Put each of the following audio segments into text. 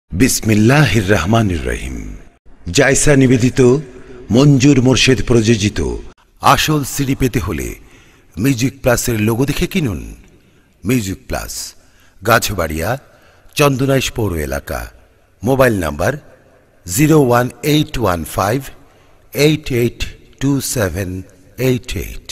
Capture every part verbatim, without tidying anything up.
বিসমিল্লাহির রহমানির রহিম। জায়সা নিবেদিত মঞ্জুর মোর্শেদ প্রযোজিত আসল সিডি পেতে হলে মিউজিক প্লাসের লোগো দেখে কিনুন। মিউজিক প্লাস, গাছবাড়িয়া, চন্দনাইশ পৌর এলাকা। Mobile number zero one eight one five eight eight two seven eight eight.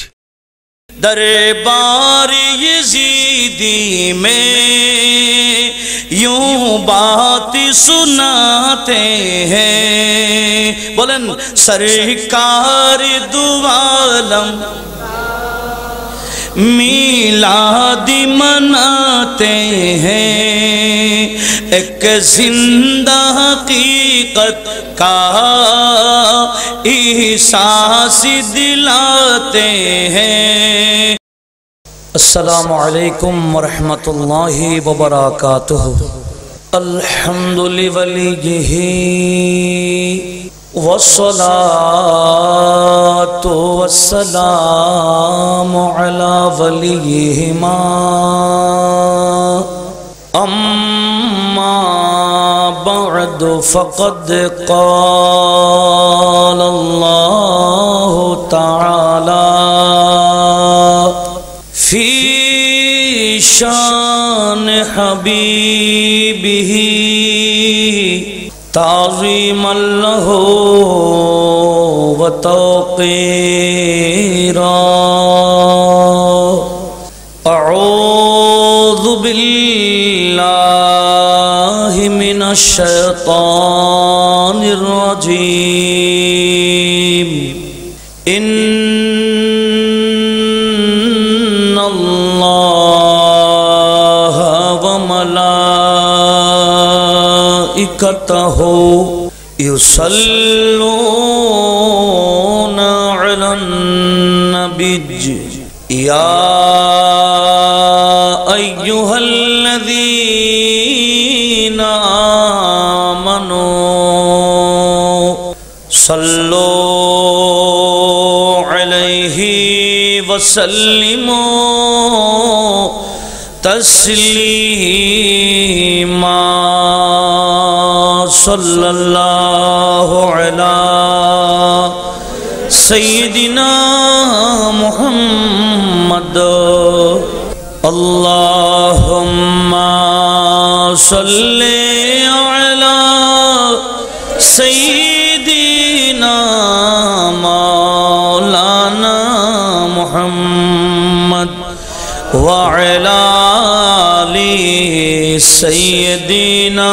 دربار یزیدی میں یوں بات سناتے ہیں، بولن سرکار دو عالم میلاد مناتے ہیں، ایک زندہ حقیقت کا احساس دلاتے ہیں۔ السلام علیکم ورحمۃ اللہ وبرکاتہ۔ الحمد لولیہ والصلاة والسلام على وليهما، أما بعد فقد قال الله تعالى في شان حبيبه تعظيما له وتوقيرا، أعوذ بالله من الشيطان الرجيم، إن الله وملائكته يصلون على النبي، يا أيها الذين آمنوا صلوا عليه وسلموا تسلیما، صلی اللہ علی سیدنا محمد، اللہم صلی علی سیدنا مولانا محمد وعلی آل سیدنا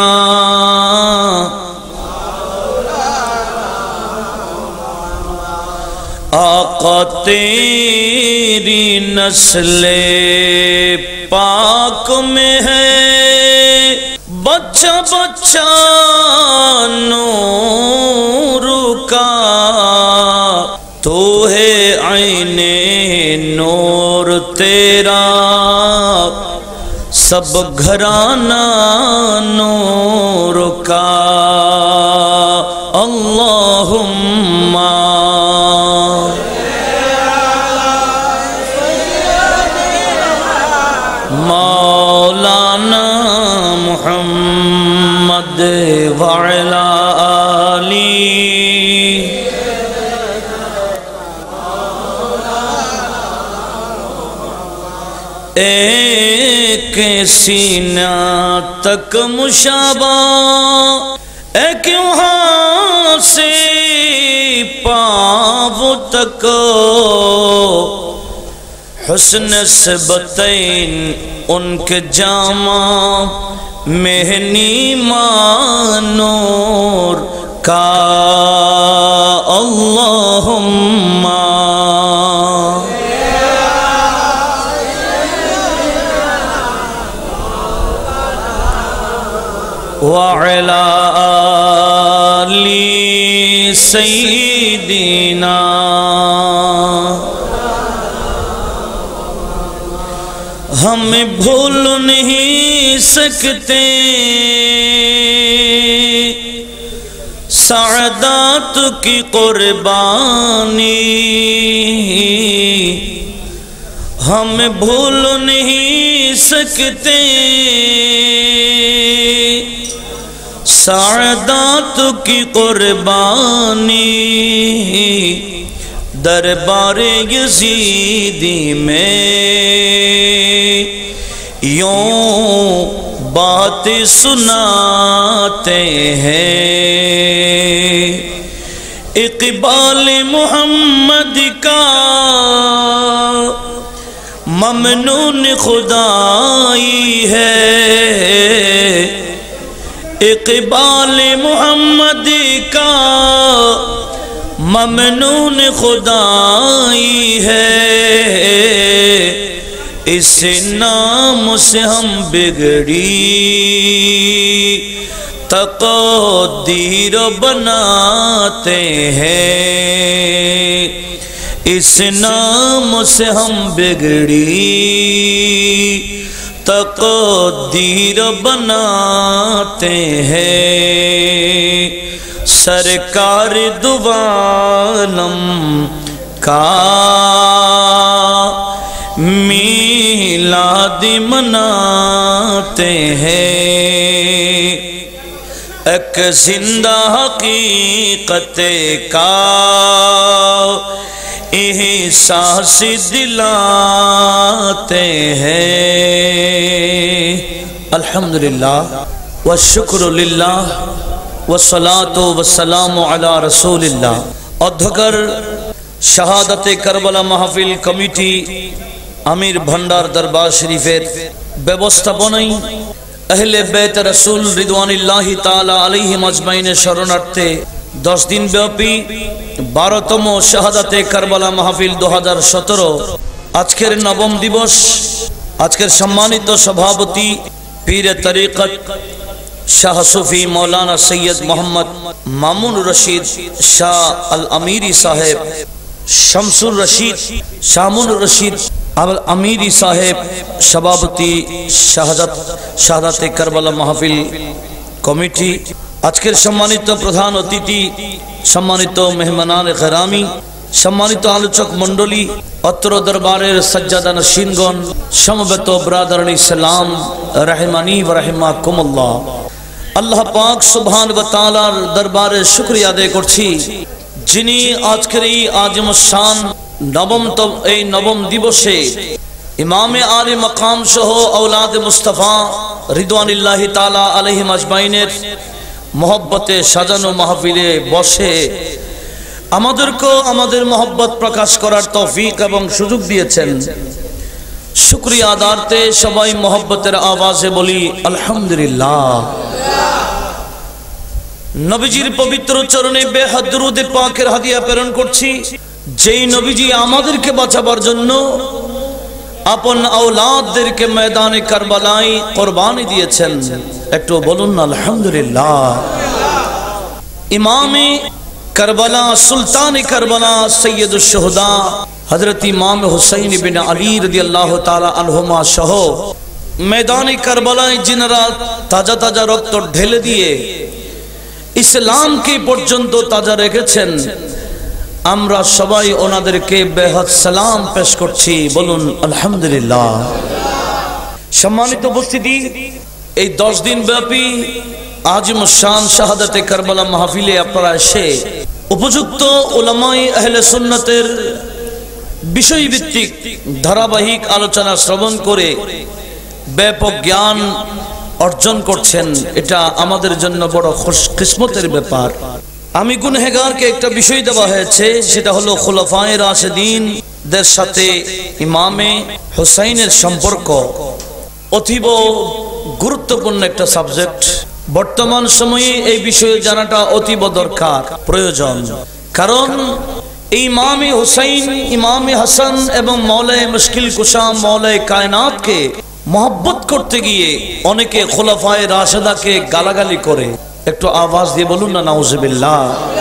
آقا تیری نسل پاک میں ہے بچہ بچہ نور کا، تو ہے عین نور تیرا سب گھرانہ نور کا، اللہم مولانا محمد وعلی آلہ۔ ایک سینہ تک مشابہ، ایک وہاں سے پاؤں تک، حسن نسبتین ان کے جامع مہنی مانور کا، اللہم وعلی آل سیدنا۔ ہم بھول نہیں سکتے سعادت کی قربانی، ہم بھول نہیں سکتے सादात की कुर्बानी दरबारे यजीदी में यूं बात सुनाते हैं। इक़बाल मोहम्मद का ममनून खुदाई है, इक़बाल मोहम्मद का ममनून खुदाई है। इस नाम से हम बिगड़ी तक़दीर बनाते हैं, इस नाम से हम बिगड़ी तक़दीर बनाते हैं। सरकार दुआलम का मीलाद मनाते हैं, एक जिंदा हकीकत का एहसास दिलाते हैं। अल्हम्दुलिल्लाह व शुक्र लिल्लाह वस्सलातु वस्सलामु अला रसूलिल्लाह। अध्यक्ष शहादते करबला महफिल कमिटी आमिर भंडार दरबार शरीफेर व्यवस्थापनाय अहले बैत रसूल रिदवानिल्लाहि ताला अलैहिम अजमाइনের शरणार्थे दस दिन व्यापी बारोतम शहादते करबला महफिल दो हजार सतरो आजकेर नवम दिवस। आजकेर सम्मानित सभापति पीर तरीक़त शाह सूफी मौलाना सैयद मोहम्मद मामून रशीद शाह अल अमीरी साहेब, शमसुर रशीद शामुन रशीद अल अमीरी साहेब सभापति शहादत शहादते करबला महफिल कमिटी। आजकेर सम्मानित प्रधान अतिथि, सम्मानित मेहमानान गिरामी, सम्मानित आलोचक मंडली, अत्र दरबारेर सज्जादा नशीनगण, समवेत ब्रादरान इस्लाम रहमानी व रहमाकुमुल्लाह। अल्लाह पाक सुबहान व ताआलार दरबारे शुक्रिया आदाय करछि जिनि आजकेर এই आजम शान नवम এই नवम दिवसे इमाम आले मकाम सह औलाद मुस्तफा रिदवानिल्लाहि ताला अलैहिम अजमाइনের मोहब्बते साजानो महफिले बसे आमादेरकेও आमादेर मोहब्बत प्रकाश करार तौफिक एवं सुযোগ दिएছেন। शुक्रिया आदार्थे सबाई मोहब्बतेर आवाजे बोली अल्हम्दुलिल्लाह। नबीजिर पवित्र चरणे बेहद दुरूदे पाकेर हादिया प्रेरण करछि जेई नबीजी आमादेरके बाँचाবার জন্য আপন औलादদেরকে मैदाने करबलाय कुरबानी दिएছেন। একটু বলুন আলহামদুলিল্লাহ। इमाम करबला सुल्तान करबला सैयदुश शुहदा हजरत इमाम हुसैन बिन अली रदियल्लाहु ताला अन्हुमा सह मैदाने करबलाय जिनारा ताजा ताजा रक्त ढेले दिए इस्लाम के पर्यन्त ताजा रेखेছেন, আমরা সবাই ওনাদেরকে বেহদ সালাম পেশ করছি। বলুন আলহামদুলিল্লাহ। সম্মানিত উপস্থিতি, এই দশ দিন ব্যাপী आजिम शान शहादते करबला महफिले आपनारा एसे उपयुक्त उलामाए अहले सुन्नतेर विषय भित्तिक धाराबाहिक आलोचना श्रवण करे व्यापक ज्ञान अर्जन करछेन, एटा आमादेर जन्य बड़ खुशकिस्मतेर ब्यापार। आमी गुनहेगारके एकटा विषय देওয়া হয়েছে, সেটা হলো খুলাফায়ে রাশিদিনদের সাথে ইমামে হুসাইনের সম্পর্ক। অতীব গুরুত্বপূর্ণ একটা সাবজেক্ট। বর্তমান সময়ে এই বিষয়ে জানাটা অতীব দরকার প্রয়োজন, কারণ ইমামে হুসাইন, ইমামে হাসান এবং মওলায়ে মুশকিল কুশা মওলায়ে কায়নাতকে मोहब्बत करते गिये अनेके खुलाफाए राशिदाके गालागाली करे। एकटु आवाज दिए बोलुन ना नाउजुबिल्लाह।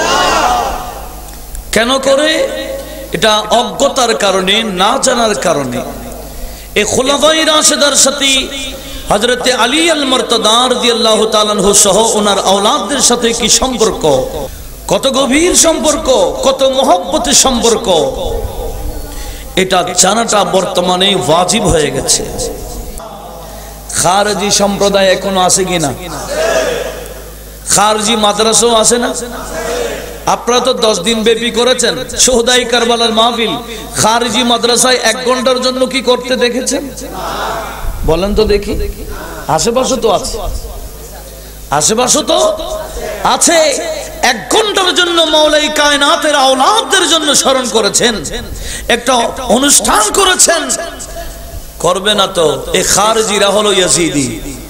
केन करे? एटा अज्ञतार कारणे, ना जानार कारणे। ए खुलाफाए राशिदार साथे हजरत आली अल मुर्तदा रादियाल्लाहु ताआला अन्हु सह ओनार औलाददेर साथे कि सम्पर्क, कत गभीर सम्पर्क, कत मोहब्बतेर सम्पर्क, एटा जानाटा बर्तमाने वाजिब हये गेछे। खारजी सम्प्रदाय एखोनो आछे किना? খারজি মাদ্রাসাও আছে না? আপনারা তো দশ দিন ব্যাপী করেছেন শোহদাই কারবালার মাহফিল, খারজি মাদ্রাসায় এক ঘন্টার জন্য কি করতে দেখেছেন? বলেন তো দেখি। আশেপাশে তো আছে, আশেপাশে তো আছে। এক ঘন্টার জন্য মাওলাই কায়নাতের আওলাদদের জন্য স্মরণ করেছেন, একটা অনুষ্ঠান করেছেন। করবে না তো? এই খারজিরা হলো ইয়াজিদি।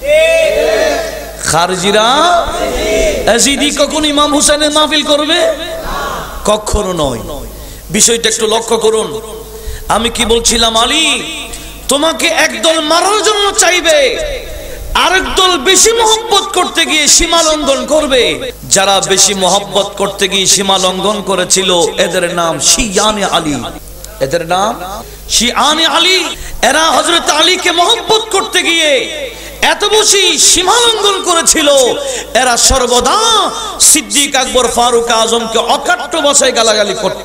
খারজিরা ইয়াজিদি কখন ইমাম হুসেনের মাহফিল করবে? কখনো নয়। বিষয়টা একটু লক্ষ্য করুন। আমি কি বলছিলাম? আলী তোমাকে একদল মারার জন্য চাইবে, আরেক দল বেশি মহব্বত করতে গিয়ে সীমা লঙ্ঘন করবে। যারা বেশি মহব্বত করতে গিয়ে সীমা লঙ্ঘন করেছিল এদের নাম শিয়ানে আলী। এদের নাম শিয়ানে আলী। এরা হযরত আলীকে মহব্বত করতে গিয়ে এত বেশি সীমা লঙ্ঘন করেছিল, এরা সর্বদা সিদ্দিক আকবর ফারুক আজমকে অকাট্য ভাষায় গালাগালি করত।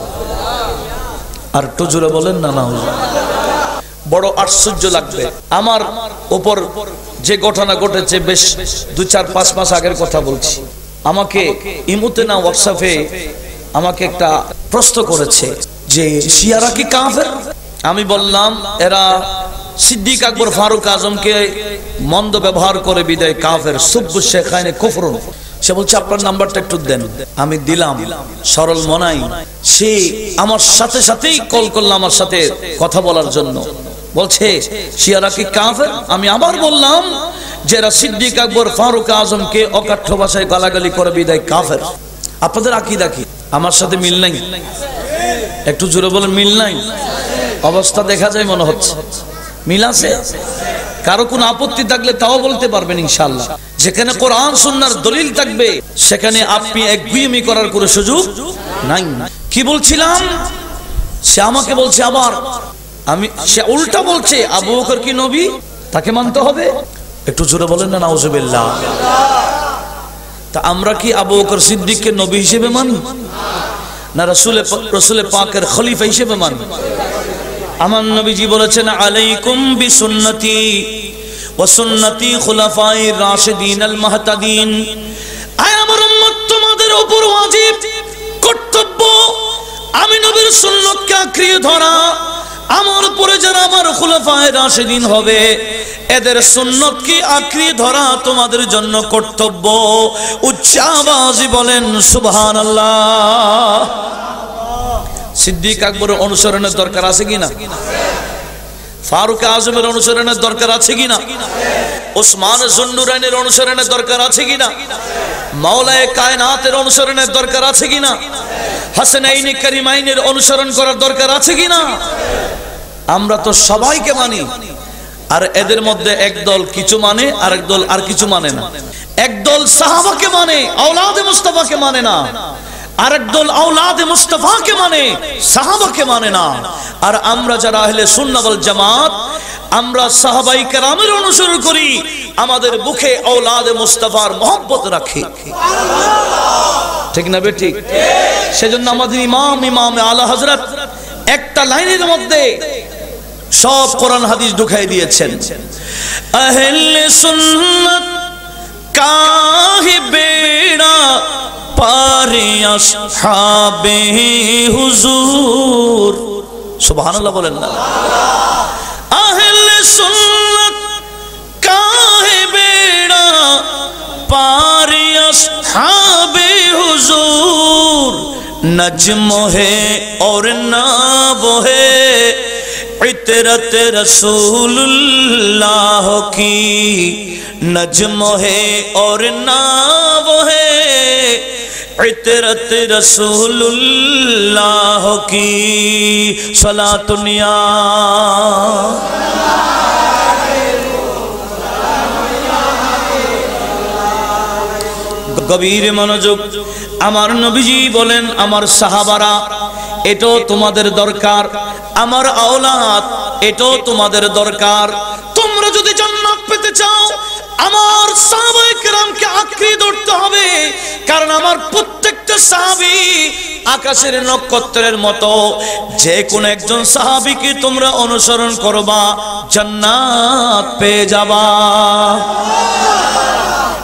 আর একটু জোরে বলেন না না। বড় আশ্চর্য লাগবে। আমার উপর যে ঘটনা ঘটেছে, বেশ দু চার পাঁচ মাস আগের কথা বলছি। আমাকে ইমুতে না হোয়াটসঅ্যাপে আমাকে একটা প্রশ্ন করেছে যে শিয়ারা কি কাফের? আমি বললাম এরা সিদ্দিক আকবর ফারুক আজমকে মন্দ ব্যবহার করে বিদায় কাফের, সুব্বু শেখাইনে কুফরুন। সে বলছে আপনার নাম্বারটা একটু দেন। আমি দিলাম, সরল মনাই। সে আমার সাথে সাথেই কল করলো আমার সাথে কথা বলার জন্য। বলছে শিয়ারা কি কাফের? আমি আবার বললাম যে এরা সিদ্দিক আকবর ফারুক আজমকে অকাঠ্য ভাষায় গালাগালি করে বিদায় কাফের। আপনাদের আকীদা কি? আমার সাথে মিল নাই? একটু জোরে বলেন, মিল নাই? অবস্থা দেখা যায় মনে হচ্ছে মিল আছে। কারো কোনো আপত্তি থাকলে তাও বলতে পারবেন ইনশাআল্লাহ। যেখানে কোরআন সুন্নাহর দলিল থাকবে সেখানে আপনি একগুঁয়েমি করার কোনো সুযোগ নাই। কি বলছিলাম? সে আমাকে বলছে আবার, আমি সে উল্টা বলছে আবু বকর কি নবী? তাকে মানতে হবে। একটু জোরে বলেন না নাউজুবিল্লাহ। তা আমরা কি আবু বকর সিদ্দিককে নবী হিসেবে মানি না রাসূলে রাসূলে পাকের খলিফা হিসেবে মানি? আমার নবীজি বলেছেন আলাইকুম বিসুন্নতি ওয়া সুন্নতি খুলাফায়ে রাশিদিন আল মুহতাদিন। আয় আমার উম্মত, তোমাদের উপর ওয়াজিব, কর্তব্য আমি নবীর সুন্নতকে আঁকড়ে ধরা। আমার পরে যারা আমার খুলাফায়ে রাশিদিন হবে এদের সুন্নতকে আঁকড়ে ধরা তোমাদের জন্য কর্তব্য। উচ্চ আওয়াজে বলেন সুবহানাল্লাহ। সিদ্দিক আকবরের অনুসরণের দরকার আছে কিনা? ফারুক আজমের অনুসরণের দরকার আছে কিনা? ওসমান জুন্নুরাইনের অনুসরণের দরকার আছে কিনা? মাওলায়ে কায়নাতের অনুসরণের দরকার আছে কিনা? হাসানাইনে কারিমাইনের অনুসরণ করার দরকার আছে কিনা? আমরা তো সবাইকে মানি, আর এদের মধ্যে একদল কিছু মানে আর একদল আর কিছু মানে না। একদল সাহাবাকে মানে, আওলাদে মুস্তাফাকে মানে না। আরেক দল আওলাদে মুস্তাফাকে মানে, সাহাবাকে মানে না। আর আমরা যারা আহলে সুন্নাহ ওয়াল জামাত, আমরা সাহাবায়ে কেরামের অনুসরণ করি, আমাদের বুকে আওলাদে মুস্তাফার মহব্বত রাখি। ঠিক না বে ঠিক? সেজন্য আমাদের ইমাম ইমাম আলা হযরত একটা লাইনের মধ্যে সব কোরআন হাদিস ঢুকাই দিয়েছেন। আহলে সুন্নাত কাহে বেড়া পারে আসহাবে হুজুর। সুবহানাল্লাহ বলেন না। আহলে সুন্নাত কাহে বেড়া পারে আসহাবে হুজুর। नज्म है और नाब है इतरत रसूलुल्लाह की। नज्म है और नाब है इतरत रसूलुल्लाह की। सलातुनिया गभीर मनोयोग। আমার নবীজি বলেন আমার সাহাবারা এটাও তোমাদের দরকার, আমার আওলাদ এটাও তোমাদের দরকার। তোমরা যদি জান্নাত পেতে চাও আমার সাহাবায়ে কেরামকে আঁকড়ে ধরতে হবে, কারণ আমার প্রত্যেকটা সাহাবী আকাশের নক্ষত্রের মতো। যে কোন একজন সাহাবীকে তোমরা অনুসরণ করবা জান্নাত পেয়ে যাবা।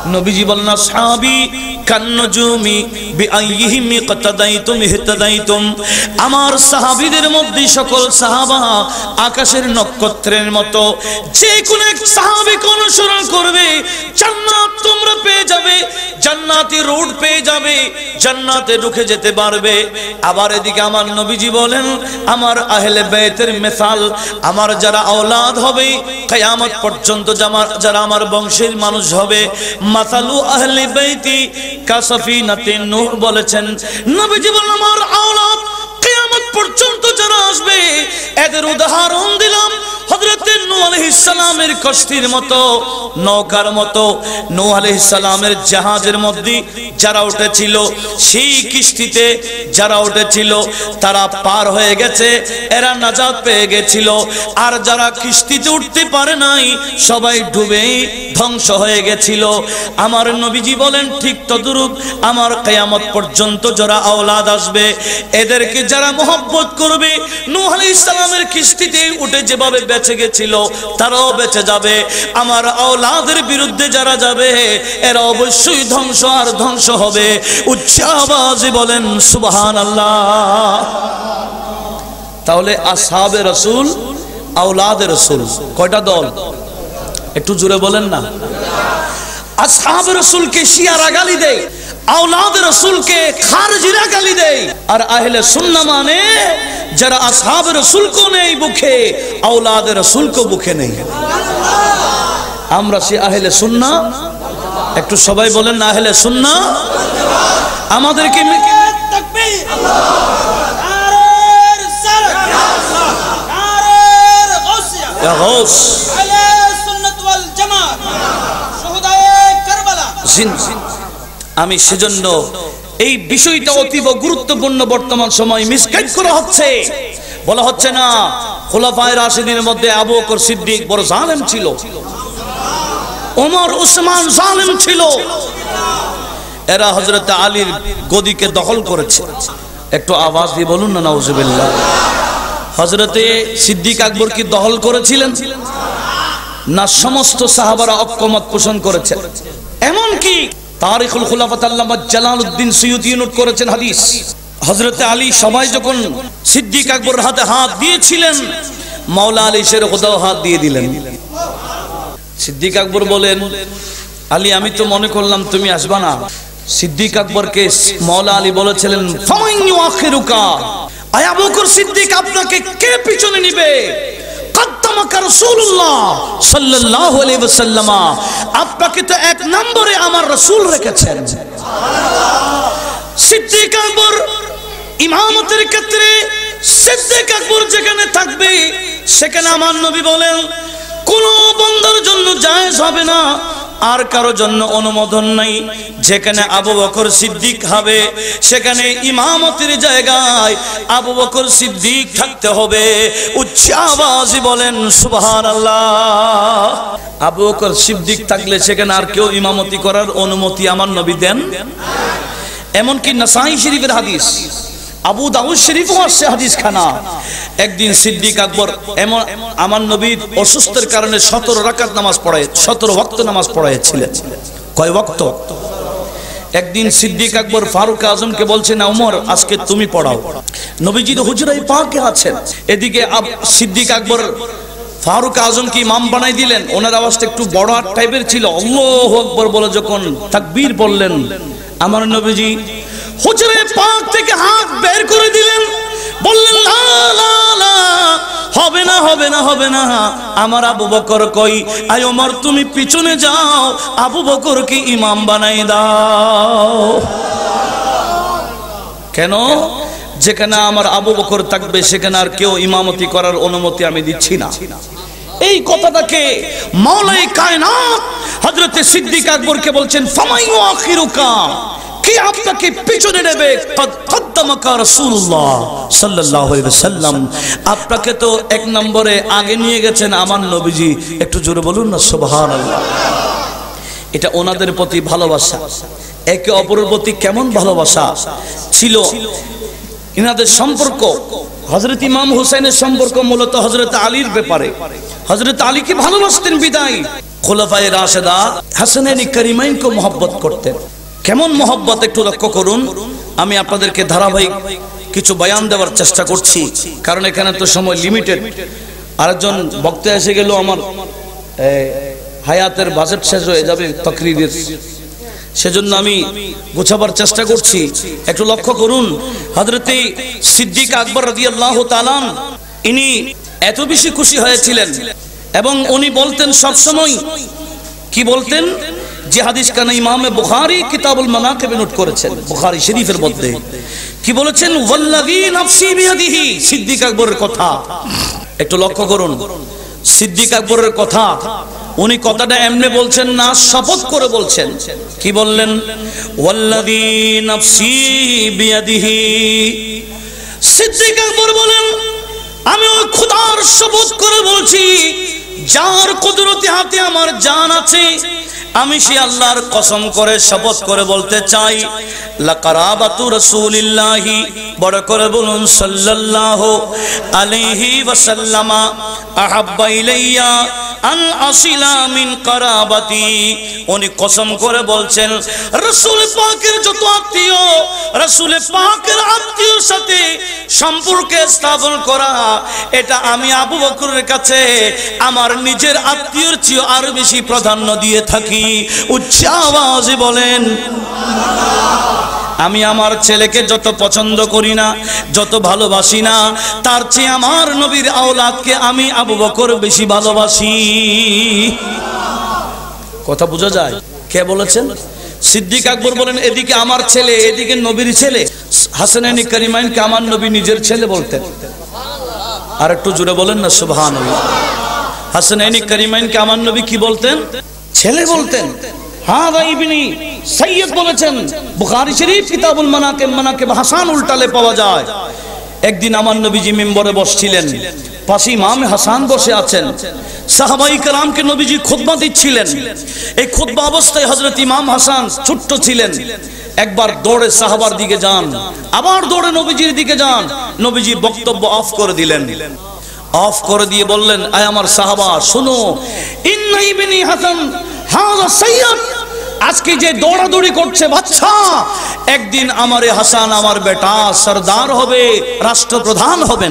নবীজি বলেন আসহাবি কান্নুজুমি বিআইয়িহিম ইকতাদাইতুম ইহতাদাইতুম, আমার সাহাবীদের মধ্যে সকল সাহাবা আকাশের নক্ষত্রের মতো, যে কোন এক সাহাবীকে অনুসরণ করবে জান্নাত তোমরা পেয়ে যাবে, জান্নাতি রোড পেয়ে যাবে, জান্নাতে ঢুকে যেতে পারবে। আবার এদিকে আমার নবীজি বলেন আমার আহলে বাইতের মিসাল, আমার যারা আওলাদ হবে কিয়ামত পর্যন্ত যারা আমার বংশের মানুষ হবে, মাসালু আহলে বাইতি কাসাফিনাতিন নূহ বলেছেন। নবীজি বলেন আমার আওলাদ কিয়ামত পর্যন্ত যারা আসবে এদের উদাহরণ দিলাম হযরত নূহ আলাইহিস সালামের কষ্টির মতো, নৌকার মতো। নূহ আলাইহিস সালামের জাহাজের মধ্যে যারা উঠেছিল, সেই কিস্তিতে যারা উঠেছিল তারা পার হয়ে গেছে, এরা নাজাত পেয়ে গেছিল। আর যারা কিস্তিতে উঠতে পারে নাই সবাই ডুবে ধ্বংস হয়ে গেছিল। আমার নবীজি বলেন ঠিক তদ্রূপ আমার কিয়ামত পর্যন্ত যারা আওলাদ আসবে এদেরকে যারা মহব্বত করবে, নূহ আলাইহিস সালামের কিস্তিতে উঠে যেভাবে বেঁচে গেছিল তারাও বেঁচে যাবে। আমার আওলাদের বিরুদ্ধে যারা যাবে এরা অবশ্যই ধ্বংস আর ধ্বংস হবে। উচ্চ আওয়াজে বলেন সুবহানাল্লাহ। তাহলে আসহাবে রাসূল, আওলাদে রাসূল কয়টা দল? একটু জোরে বলেন না। আসহাবে রাসূলকে শিয়ারা গালি দেয়, আওলাদে রাসূলকে খারজিরা গালি দেয়, আর আহলে সুন্নাহ মানে যারা আসহাবে রাসূলকে নেই বুকে, আওলাদে রাসূলকে বুকে নেই। আমরা সে আহলে সুন্নাহ। একটু সবাই বলেন না আহলে সুন্নাহ। আমাদেরকে তাকবীর, নারায়ে রিসালাত, নারায়ে গাউসিয়া, ইয়া গাউস, আহলে সুন্নাত ওয়াল জামাত, শুহাদায়ে কারবালা। আমি সেজন্য এই বিষয়টা অতীব গুরুত্বপূর্ণ। বর্তমান সময় মিসগাইড করা হচ্ছে, বলা হচ্ছে না খুলাফায়ে রাশিদিনের মধ্যে আবু বকর সিদ্দিক বড় জালেম ছিল, ওমর উসমান জালেম ছিল, এরা হযরত আলীর গদিকে দখল করেছে। একটু আওয়াজ দিয়ে বলুন না নাউজুবিল্লাহ। হযরতে সিদ্দিক আকবর কি দখল করেছিলেন না সমস্ত সাহাবারা ঐক্যমত পোষণ করেছেন? এমন কি তারিখুল খুলাফাত আল্লামা জালালউদ্দিন সুয়ুতী নোট করেছেন হাদিস, হযরত আলী সবাই যখন সিদ্দিক আকবর হাতে হাত দিয়েছিলেন মাওলা আলী শের খোদাও হাত দিয়ে দিলেন। সিদ্দিক আকবর বলেন আলী আমি তো মনে করলাম তুমি আসবা না। সিদ্দিক আকবরকে মাওলা আলী বলেছিলেন ফামান ইউআখিরুকা, আয় আবু বকর সিদ্দিক আপনাকে কে পিছনে নিবে? কদ্দামাকা রাসূলুল্লাহ সাল্লাল্লাহু আলাইহি ওয়াসাল্লাম, আপনাকে তো এক নম্বরে আমার রাসূল রেখেছেন। সিদ্দিক আকবর ইমামতের ক্ষেত্রে সিদ্দিক আকবর যেখানে থাকবে সেখানে আমার নবী বলেন কোন বান্দার জন্য জায়েজ হবে না, আর কারো জন্য অনুমোদন নাই। যেখানে আবু বকর সিদ্দিক হবে সেখানে ইমামতের জায়গায় আবু বকর সিদ্দিক থাকতে হবে। উচ্চ আওয়াজে বলেন সুবহানাল্লাহ। আবু বকর সিদ্দিক থাকলে সেখানে আর কেউ ইমামতি করার অনুমতি আমার নবী দেন? এমনকি নাসাই শরীফের হাদিস, আবু দাউদ শরীফও আছে হাদিস খানা। একদিন সিদ্দিক আকবর এমন আমার নবীর অসুস্থের কারণে সতেরো রাকাত নামাজ পড়ায়, সতেরো ওয়াক্ত নামাজ পড়াইছিলেন। কয় ওয়াক্ত? একদিন সিদ্দিক আকবর ফারুক আজমকে বলছেন ওমর আজকে তুমি পড়াও। নবীজি হুজরায়ে পাকে আছেন, এদিকে সিদ্দিক আকবর ফারুক আজমকে ইমাম বানাই দিলেন। ওনার আওয়াজটা একটু বড় টাইপের ছিল। আল্লাহু আকবার বলে যখন তাকবীর বললেন আমার নবীজি হুজরায়ে পাক থেকে হাত বের করে দিলেন, বললেন লা লা লা, হবে না হবে না হবে না, আমার আবু বকর কই? আয় ওমর তুমি পিছনে যাও, আবু বকরকে ইমাম বানাই দাও। কেন? যেখানে আমার আবু বকর থাকবে সেখানে আর কেউ ইমামতি করার অনুমতি আমি দিচ্ছি না। এই কথাটাকে মাওলাই কায়নাত হযরত সিদ্দিক আকবরকে বলছেন ফামাই আখিরুকা, কি আপনাকে পিছনে নেবে? কদ্দামাকা রাসূলুল্লাহ সাল্লাল্লাহু আলাইহি ওয়াসাল্লাম, আপনাকে তো এক নম্বরে আগে নিয়ে গেছেন আমার নবীজি। একটু জোরে বলুন না সুবহানাল্লাহ। এটা ওনাদের প্রতি ভালোবাসা, একে অপরের প্রতি কেমন ভালোবাসা ছিল ইনাদের সম্পর্ক। হযরত ইমাম হুসাইনের সম্পর্ক মূলত হযরত আলীর ব্যাপারে। হযরত আলীকে ভালোবাসতেন বিদায় खुलफाए राशिदा हसनैन करीमैन को मोहब्बत करते केमन मोहब्बत एकटु लक्ष्य करुन आमी आपनादेरके धाराबाहिक किछु बयान देवार चेष्टा करछि कारण एखाने तो समय लिमिटेड आरेकजन बक्ता एसे गेल आमार हायातेर बाजेट शेष हये जाबे तकरीरेर সেজন্য আমি গোছাবার চেষ্টা করছি একটু লক্ষ্য করুন হযরতে সিদ্দিক আকবর রাদিয়াল্লাহু তাআলা ইনি এত বেশি খুশি হয়েছিলেন এবং উনি বলতেন সব সময় কি বলতেন যে হাদিস কানা ইমামে বুখারী কিতাবুল মানাকিব নোট করেছেন বুখারী শরীফের মধ্যে কি বলেছেন ওয়াল্লাযী নাফসি বিয়াদিহি সিদ্দিক আকবরের কথা একটু লক্ষ্য করুন সিদ্দিক আকবরের কথা উনি কথাটা এমনি বলছেন না শপথ করে বলছেন কি বললেন ওয়াল্লাযী নাফসি বিয়াদিহি সিদ্দিক আকবর বলেন আমি ওই খোদার শপথ করে বলছি যার কুদরতি হাতে আমার জান আছে আমি সেই আল্লাহর কসম করে শপথ করে বলতে চাই লাকারাবাতু রাসূলিল্লাহি বড় করে বলুন সাল্লাল্লাহু আলাইহি ওয়াসাল্লামা আহাব্বা ইলাইয়া আন আসিলা মিন কারাবাতি উনি কসম করে বলছেন রাসূল পাকের যত আত্মীয় রাসূল পাকের আত্মীয়র সাথে সম্পর্ক স্থাপন করা এটা আমি আবু বকরের কাছে আমার নিজের আত্মীয়র চেয়ে আরো বেশি প্রাধান্য দিয়ে থাকি উচ্চ আওয়াজে বলেন আমি আমার ছেলেকে যত পছন্দ করি না যত ভালোবাসি না তার চেয়ে আমার নবীর আওলাদকে আমি আবু বকর বেশি ভালোবাসি কথা বোঝা যায় কে বলেছেন সিদ্দিক আকবর বলেন এদিকে আমার ছেলে এদিকে নবীর ছেলে হাসানাইন কারিমাইনকে আমার নবী নিজের ছেলে বলতেন আর একটু জোরে বলেন না সুবহানাল্লাহ হাসানাইন কারিমাইনকে আমার নবী কি বলতেন ছেলে বলতেন হাদা ইবনি সৈয়দ বলেছেন বুখারী শরীফ কিতাবুল মানাকিব মানাকিব হাসান উল্টালে পাওয়া যায় একদিন আমার নবীজি মিম্বরে বসছিলেন পাশে ইমাম হাসান বসে আছেন সাহাবায়ে কেরামকে নবীজি খুতবা দিচ্ছিলেন এই খুতবা অবস্থায় হযরত ইমাম হাসান ছোট্ট ছিলেন একবার দৌড়ে সাহাবার দিকে যান আবার দৌড়ে নবীজির দিকে যান নবীজি বক্তব্য অফ করে দিলেন অফ করে দিয়ে বললেন আয় আমার সাহাবা শুনো ইন্না ইবনি হাসান হাযা সাইয়্যিদ আজকে যে দৌড়াদৌড়ি করছে বাচ্চা একদিন আমারে হাসান আমার বেটা সরদার হবে রাষ্ট্রপ্রধান হবেন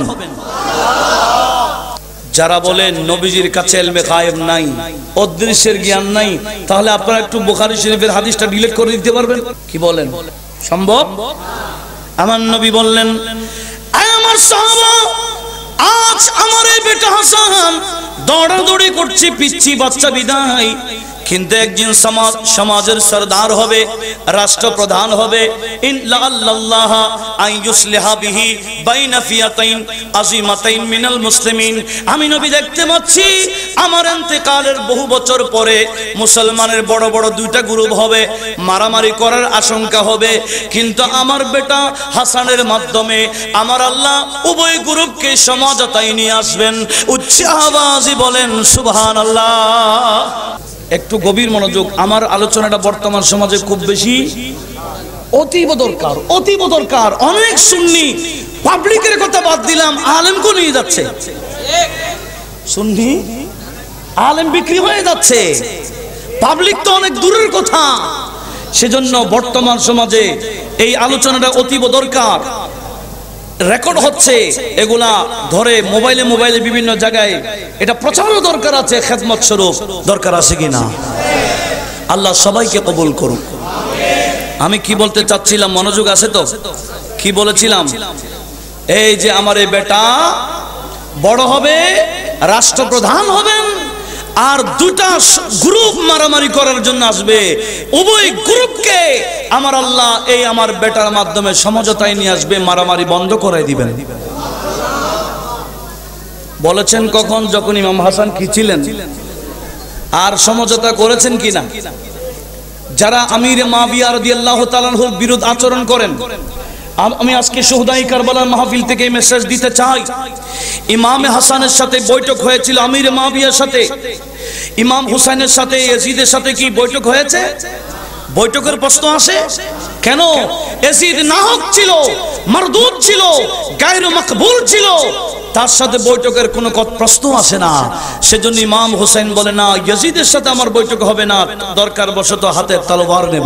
যারা বলেন নবীজির কাছে ইলমে গায়েব নাই অদৃশ্যের জ্ঞান নাই তাহলে আপনারা একটু বুখারী শরীফের হাদিসটা ডিলিট করে দিতে পারবেন কি বলেন সম্ভব আমার নবী বললেন আয় আমার সাহাবা আজ আমার এই বেটা হাসান দৌড়াদৌড়ি করছে পিচ্চি বাচ্চা বিদায় কিন্তু একদিন সমাজ সমাজের সরদার হবে রাষ্ট্রপ্রধান হবে ইনশাআল্লাহ আইয়ুসলিহা বিহি বাইনা ফিয়াতাইন আযীমাতাইন মিনাল মুসলিমিন আমি নবী দেখতে পাচ্ছি আমার ইন্তেকালের বহু বছর পরে মুসলমানের বড় বড় দুইটা গ্রুপ হবে মারামারি করার আশঙ্কা হবে কিন্তু আমার বেটা হাসানের মাধ্যমে আমার আল্লাহ উভয় গ্রুপকে সমঝোতায় নিয়ে আসবেন উচ্চ আওয়াজে বলেন সুবহানাল্লাহ একটু গভীর মনোযোগ আমার আলোচনাটা বর্তমান সমাজে খুব বেশি অতীব দরকার অতীব দরকার অনেক সুন্নি পাবলিকের কথা বাদ দিলাম আলেমকে নিয়ে যাচ্ছে সুন্নি আলেম বিক্রি হয়ে যাচ্ছে পাবলিক তো অনেক দূরের কথা সেজন্য বর্তমান সমাজে এই আলোচনাটা অতীব দরকার রেকর্ড হচ্ছে এগুলা ধরে মোবাইলে মোবাইলে বিভিন্ন জায়গায় এটা প্রচারও দরকার আছে খেদমত স্বরূপ দরকার আছে কিনা আল্লাহ সবাইকে কবুল করুন আমি কি বলতে চাচ্ছিলাম মনোযোগ আছে তো কি বলেছিলাম এই যে আমার এই বেটা বড় হবে রাষ্ট্রপ্রধান হবেন আর দুটা গ্রুপ মারামারি করার জন্য আসবে উভয় গ্রুপকে আমার আল্লাহ এই আমার বেটার মাধ্যমে সমঝোতায় নিয়ে আসবে মারামারি বন্ধ করে দিবেন বলেছেন কখন যখন ইমাম হাসান কি ছিলেন আর সমঝোতা করেছেন কিনা যারা আমির মুয়াবিয়া রাদিয়াল্লাহু তাআলা আনহুর বিরুদ্ধে আচরণ করেন আমি আজকে শুহাদায়ে কারবালার মাহফিল থেকে মেসেজ দিতে চাই ইমাম হাসানের সাথে বৈঠক হয়েছিল আমির মুয়াবিয়ার সাথে ইমাম হুসাইনের সাথে ইয়াজিদের সাথে কি বৈঠক হয়েছে বৈঠকের প্রশ্ন আসে কেন ইয়াজিদ নাহক ছিল মারদুদ ছিল, গায়রু মাকবুল ছিল, তার সাথে বৈঠকের কোনো প্রশ্ন আসে না। সেজন্য ইমাম হোসেন বলে না, ইয়াজিদের সাথে আমার বৈঠক হবে না, দরকার বশত হাতে তলোয়ার নেব।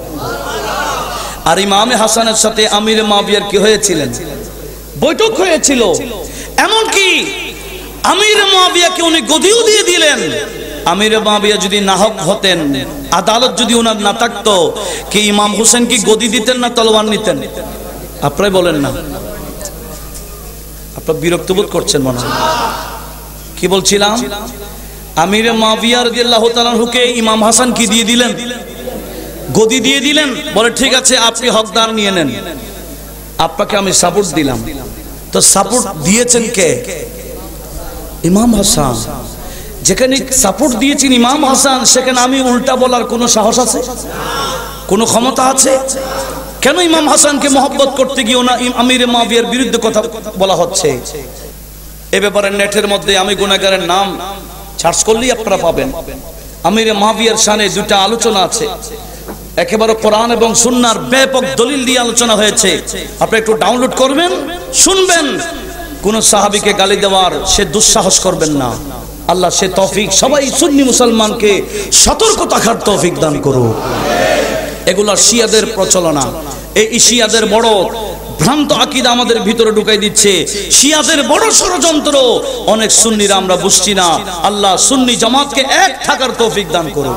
আর ইমাম হাসানের সাথে আমির মুয়াবিয়ার কি হয়েছিলেন? বৈঠক হয়েছিল। এমনকি আমির মুয়াবিয়াকে উনি গদিও দিয়ে দিলেন। আমির মুয়াবিয়া যদি নাহক হতেন, আদালত যদি ওনার না থাকতো, কি ইমাম হোসেন কি গদি দিতেন না তলোয়ার নিতেন? আপনারাই বলেন না, আপনারা বিরক্ত বোধ করছেন মনে হয়। কি বলছিলাম? আমির মুয়াবিয়া রাদিয়াল্লাহু তাআলা আনহুকে ইমাম হাসান কি দিয়ে দিলেন? গদি দিয়ে দিলেন। বলে ঠিক আছে, আপনি হকদার নিয়ে নেন, আপনাকে আমি সাপোর্ট দিলাম। তো সাপোর্ট দিয়েছেন কে? ইমাম হাসান। যেখানে সাপোর্ট দিয়েছেন ইমাম হাসান, সেখানে আমি উল্টা বলার কোনো সাহস আছে? কোনো ক্ষমতা আছে? কেন ইমাম হাসানকে মহব্বত করতে গিয়ে না আমির মুয়াবিয়ার বিরুদ্ধে কথা বলা হচ্ছে? এ ব্যাপারে নেটের মধ্যে আমি গুনাহগারের নাম সার্চ করলেই আপনারা পাবেন। আমির মুয়াবিয়ার শানে দুটা আলোচনা আছে, একেবারে কোরআন এবং সুন্নাহর ব্যাপক দলিল দিয়ে আলোচনা হয়েছে। আপনি একটু ডাউনলোড করবেন, শুনবেন। কোন সাহাবীকে গালি দেওয়ার সে দুঃসাহস করবেন না। আল্লাহ সে তৌফিক সবাই সুন্নি মুসলমানকে সতর্ক থাকার তৌফিক দান করুক। এগুলা শিয়াদের প্রচলনা। এই শিয়াদের বড় ভ্রান্ত আকীদা আমাদের ভিতরে ঢুকাই দিচ্ছে। শিয়াদের বড় ষড়যন্ত্র অনেক সুন্নিরা আমরা বুঝছি না। আল্লাহ সুন্নি জামাতকে এক থাকার তৌফিক দান করুক।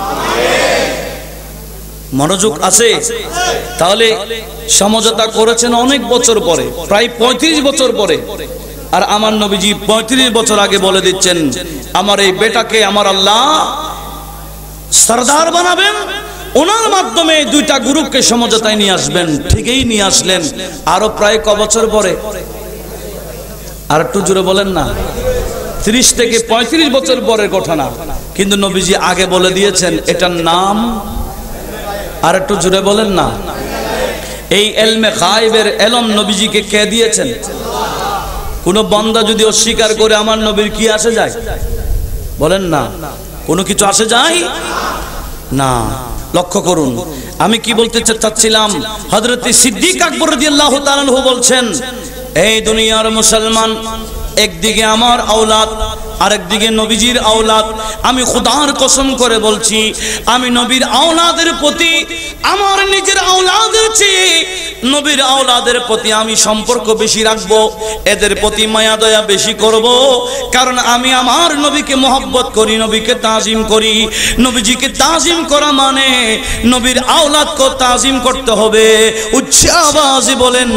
মনোযোগ আছে? তাহলে সমঝোতা করেছেন অনেক বছর পরে, প্রায় পঁয়ত্রিশ বছর পরে। আর আমার নবীজি পঁয়ত্রিশ বছর আগে বলে দিচ্ছেন, আমার এই বেটাকে আমার আল্লাহ সরদার বানাবেন, ওনার মাধ্যমে দুইটা গ্রুপকে সমঝোতায় নিয়ে আসবেন। ঠিকই নিয়ে আসলেন। আরো প্রায় ক বছর পরে? আর একটু জোরে বলেন না। ত্রিশ থেকে পঁয়ত্রিশ বছর পরের ঘটনা, কিন্তু নবীজি আগে বলে দিয়েছেন এটার নাম। আর একটু জোরে বলেন না। এই ইলমে গায়বের ইলম নবীজিকে কে দিয়েছেন? কোন বান্দা যদি অস্বীকার করে আমার নবীর কি আসে যায়? বলেন না, কোনো কিছু আসে যায় না। লক্ষ্য করুন, আমি কি বলতে চাচ্ছিলাম। হযরত সিদ্দিক আকবর রাদিয়াল্লাহু তাআলা আনহু বলছেন, এই দুনিয়ার মুসলমান, একদিকে আমার আওলাদ, আরেকদিকে নবীজির আওলাদ। আমি খুদার কসম করে বলছি, আমি নবীর আওলাদের প্রতি আমার নিজের আওলাদের চেয়ে নবীর আওলাদের প্রতি আমি সম্পর্ক বেশি রাখবো, এদের প্রতি মায়া দয়া বেশি করব। কারণ আমি আমার নবীকে মহব্বত করি, নবীকে তাজিম করি। নবীজিকে তাজিম করা মানে নবীর আওলাদকে তাজিম করতে হবে। উচ্চ আওয়াজে বলেন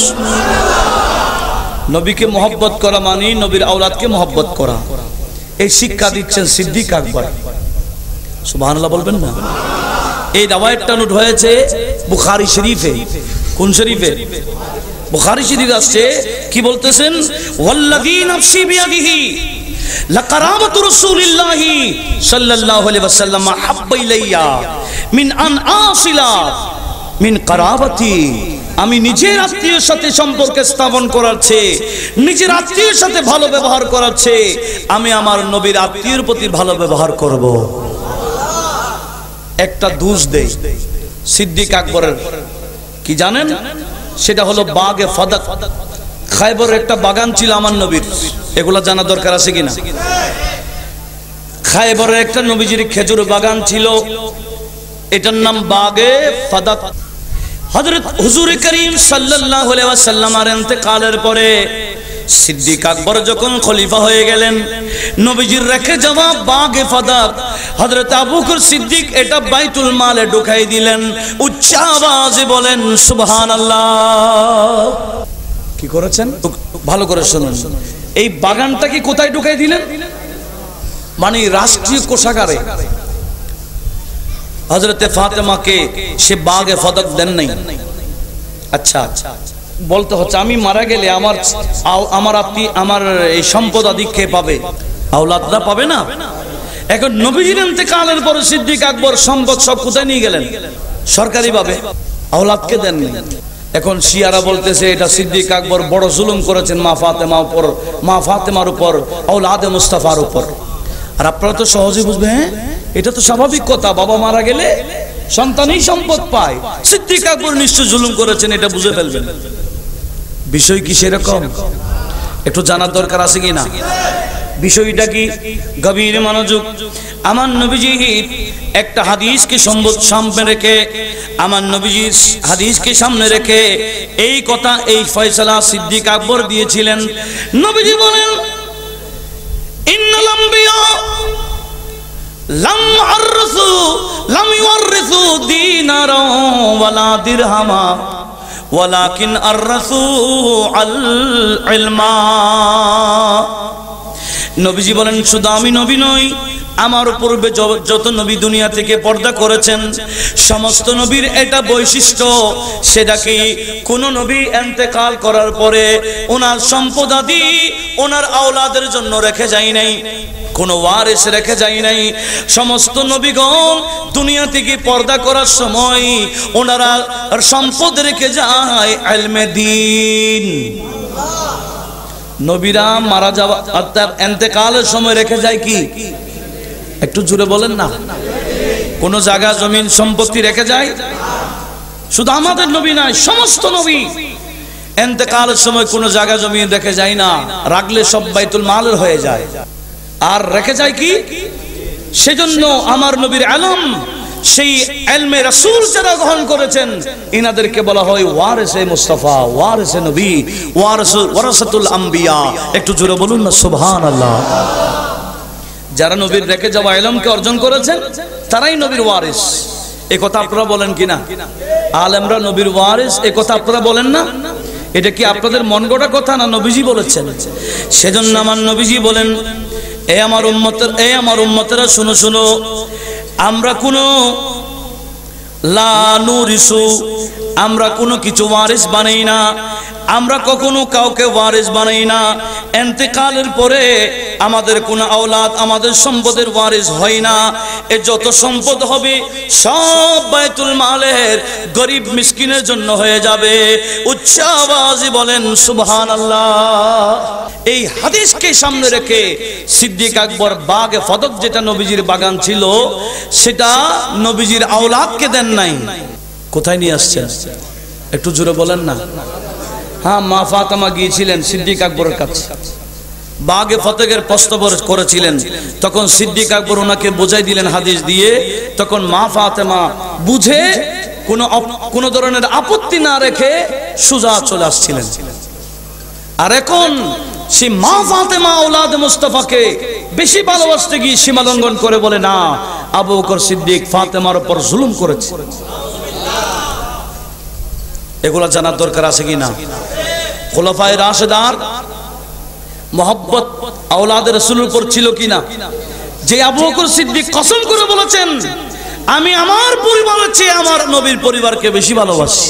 নবীকে মহব্বত করা মানে নবীর আওলাদকে মহব্বত করা। এই শিক্ষা দিচ্ছেন সিদ্দিক আকবর। সুবহানাল্লাহ বলবেন না? এই দাওয়াতটা নোট হয়েছে বুখারী শরীফে। কোন শরীফে? বুখারী শরীফে আসছে। কি বলতেছেন? ওয়াল্লাযী নাফসি বিয়াদিহি লাকারামাতু রাসূলিল্লাহি সাল্লাল্লাহু আলাইহি ওয়াসাল্লাম হাব্বা ইলাইয়া মিন আন আসিলা মিন কারাবাতি। আমি নিজের আত্মীয়ের সাথে সম্পর্ক স্থাপন করাচ্ছে, নিজের আত্মীয়ের সাথে ভালো ব্যবহার করাচ্ছে, আমি আমার নবীর আত্মীয়ের প্রতি ভালো ব্যবহার করব। একটা দোষ দেই সিদ্দিক আকবরের, কি জানেন? সেটা হলো বাগে ফাদাক। খায়বরের একটা বাগান ছিল আমার নবীর। এগুলা জানা দরকার আছে কিনা? খায়বরের একটা নবীজির খেজুর বাগান ছিল, এটার নাম বাগে ফাদাক। হযরত হুজুর করিম সাল্লাল্লাহু আলাইহি ওয়াসাল্লামের ইন্তেকালের পরে সিদ্দিক আকবর যখন খলিফা হয়ে গেলেন, নবীজির রেখে যাওয়া বাগে ফাদাক হযরত আবু বকর সিদ্দিক এটা বাইতুল মালে ঢুকাই দিলেন। উচ্চ আওয়াজে বলেন সুবহানাল্লাহ। কি করেছেন? ভালো করে শুনুন। এই বাগানটাকে কোথায় ঢুকাই দিলেন? মানে রাষ্ট্রীয় কোষাগারে। হযরতে ফাতেমাকে সে বাগে ফাদাক দেন নাই। আচ্ছা আচ্ছা বলতে হচ্ছে, আমি মারা গেলে আমার আমার আত্মী আমার এই সম্পদ আদি কে পাবে? আওলাদরা পাবে না? এখন নবীজির ইন্তেকালের পরে সিদ্দিক আকবর সম্পদ সব কোথায় নিয়ে গেলেন? সরকারি ভাবে। আওলাদকে দেননি। এখন শিয়ারা বলতেছে এটা সিদ্দিক আকবর বড় জুলুম করেছেন মা ফাতেমার উপর, মা ফাতেমার উপর, আওলাদে মুস্তাফার উপর। আর আপনারা তো সহজে বুঝবেন, হ্যাঁ এটা তো স্বাভাবিক কথা, বাবা মারা গেলে সন্তানই সম্পদ পায়। সিদ্দিক আকবর নিশ্চয় জুলুম করেছেন, এটা বুঝে ফেলবেন। বিষয় কি সেরকম? একটু জানার দরকার আছে কি না? বিষয়টা কি? গভীর মনোযোগ। আমার নবীজি একটা হাদিসকে সামনে রেখে আমার নবীজি হাদিসকে সামনে রেখে এই কথা, এই ফয়সালা সিদ্দিক আকবর দিয়েছিলেন। নবীজি বলেন, ইন্নাল আম্বিয়া লাম আরসু লাম ইউরিসু দিনারা ওয়ালা দিরহামা ওয়ালাকিন আরসু আল ইলমা। নবীজি বলেন, শুধু আমি নবী নই, আমার পূর্বে যত নবী দুনিয়া থেকে পর্দা করেছেন সমস্ত নবীর এটা বৈশিষ্ট্য। সেটা কি? কোন নবী ইন্তেকাল করার পরে ওনার সম্পদাদি ওনার আওলাদের জন্য রেখে যায় নাই, কোন ওয়ারিস রেখে যায় নাই। সমস্ত নবীগণ দুনিয়া থেকে পর্দা করার সময় ওনারা সম্পদ রেখে যায় ইলমে দ্বীন। নবীরা মারা যাওয়া অর্থাৎ ইন্তেকালের সময় রেখে যায় কি? একটু জোরে বলেন না। কোন জায়গা জমিন সম্পত্তি রেখে যায়? শুধু আমাদের নবী নয়, সমস্ত নবী ইন্তেকালের সময় কোন জায়গা জমিন রেখে যায় না, রাখলে সব বাইতুল মালের হয়ে যায়। আর রেখে যায় কি? সেজন্য আমার নবীর ইলম, সেই ইলমে রাসূল যারা গ্রহণ করেছেন ইনাদেরকে বলা হয় ওয়ারিসে মুস্তাফা, ওয়ারিসে নবী, ওয়ারিসুল ওয়ারাসাতুল আম্বিয়া। একটু জোরে বলুন না সুবহানাল্লাহ। যারা নবীর রেখে যাওয়া ইলমকে অর্জন করেছেন তারাই নবীর ওয়ারিস। এই কথা আপনারা বলেন কিনা? আলেমরা নবীর ওয়ারিস, এই কথা আপনারা বলেন না? এটা কি আপনাদের মন গড়া কথা না নবীজি বলেছেন? সেজন্য আমার নবীজি বলেন, এ আমার উম্মতের এ আমার উম্মতেরা শুনো শুনো, আমরা কোনো লা নুরিসু, আমরা কোনো কিছু ওয়ারিস বানাই না, আমরা কখনো কাউকে ওয়ারিস বানাই না। ইন্তেকালের পরে আমাদের কোনো আওলাদ আমাদের সম্পদের ওয়ারিস হয় না। এ যত সম্পদ হবে সব বাইতুল মালের গরিব মিসকিনের জন্য হয়ে যাবে। উচ্চ আওয়াজে বলেন সুবহানাল্লাহ। এই হাদিসকে সামনে রেখে সিদ্দিক আকবর বাগে ফদক, যেটা নবীজির বাগান ছিল, সেটা নবীজির আওলাদকে দেন নাই। কোথায় নিয়ে আসছেন? একটু জোরে বলেন না। হ্যাঁ, মা ফাতেমা গিয়েছিলেন সিদ্দিক আকবরের কাছে, বাগে ফতকের প্রস্তাব করেছিলেন। তখন সিদ্দিক আকবর ওনাকে বোঝাই দিলেন হাদিস দিয়ে। তখন মা ফাতেমা বুঝে কোনো কোনো ধরনের আপত্তি না রেখে সোজা চলে আসছিলেন। আর এখন সেই মা ফাতেমা আওলাদ মুস্তাফাকে বেশি ভালোবাসতে গিয়ে সীমা লঙ্ঘন করে বলে, না, আবু বকর সিদ্দিক ফাতেমার উপর জুলুম করেছে। এগুলা জানার দরকার আছে কি না? খোলাফায়ে রাশেদার মোহাব্বত আওলাদের রাসূলের উপর ছিল কিনা? যে আবু বকর সিদ্দিক কসম করে বলেছেন, আমি আমার পরিবারের চেয়ে আমার নবীর পরিবারকে বেশি ভালোবাসি।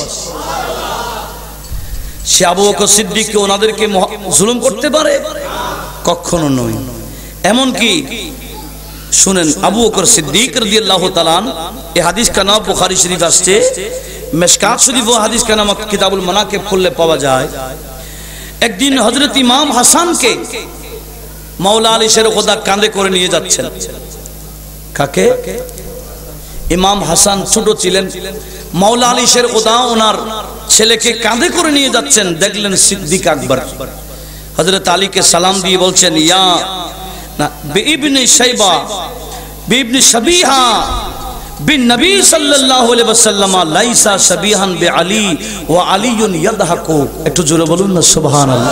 সে আবু বকর সিদ্দিককে ওনাদেরকে জুলুম করতে পারে? কখনো নয়। এমন কি শুনেন, আবু বকর সিদ্দিক রাদিয়াল্লাহু তাআলা, এই হাদিস কানা বুখারী শরীফ আসছে, মিশকাত শরীফ ও হাদিস কানা কিতাবুল মানাকিব খুললে পাওয়া যায়। একদিন হযরত ইমাম হাসানকে মাওলা আলী শের খোদা কাঁধে করে নিয়ে যাচ্ছেন। কাকে? ইমাম হাসান ছোট ছিলেন, মাওলা আলী শের খোদা ওনার ছেলেকে কাঁধে করে নিয়ে যাচ্ছেন। দেখলেন সিদ্দিক আকবর হযরত আলীকে সালাম দিয়ে বলছেন, ইয়া না বিইবনে শাইবা বিইবনে শাবিহা বিন নবী সাল্লাল্লাহু আলাইহি ওয়াসাল্লাম লাইসা শাবিহান বিআলী ওয়া আলীউন ইয়াদহাকু। একটু জোরে বলুন না সুবহানাল্লাহ।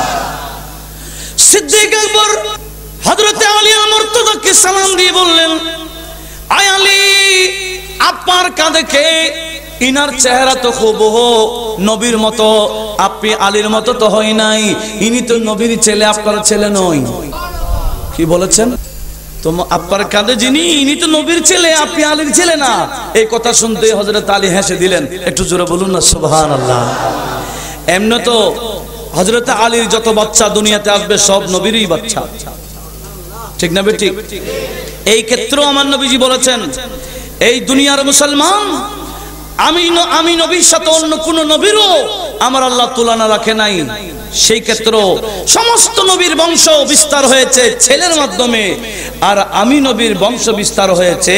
সিদ্দিক আকবর হযরত আলী মুর্তজাকে সালাম দিয়ে বললেন, আয় আলী, আপনার কাঁধে কে? ইনার চেহারা তো হুবহু নবীর মতো, আপনি আলীর মতো তো হয় নাই। ইনি তো নবীর ছেলে, আপনার ছেলে নয়। কি বলেছেন? তো আপনার কাঁধে যিনি, ইনি তো নবীর ছেলে, আপনি আলীর ছেলে না। এই কথা শুনতে হযরত আলী হেসে দিলেন। একটু জোরে বলুন না সুবহানাল্লাহ। এমনি তো হযরত আলীর যত বাচ্চা দুনিয়াতে আসবে সব নবীরই বাচ্চা, ঠিক না বেঠিক? এই ক্ষেত্রেও আমার নবীজি বলেছেন, এই দুনিয়ার মুসলমান, আমি আমি নবীর সাথে অন্য কোন নবীরও আমার আল্লাহ তুলনা রাখে নাই। সেই ক্ষেত্রে সমস্ত নবীর বংশ বিস্তার হয়েছে ছেলের মাধ্যমে, আর আমি নবীর বংশ বিস্তার হয়েছে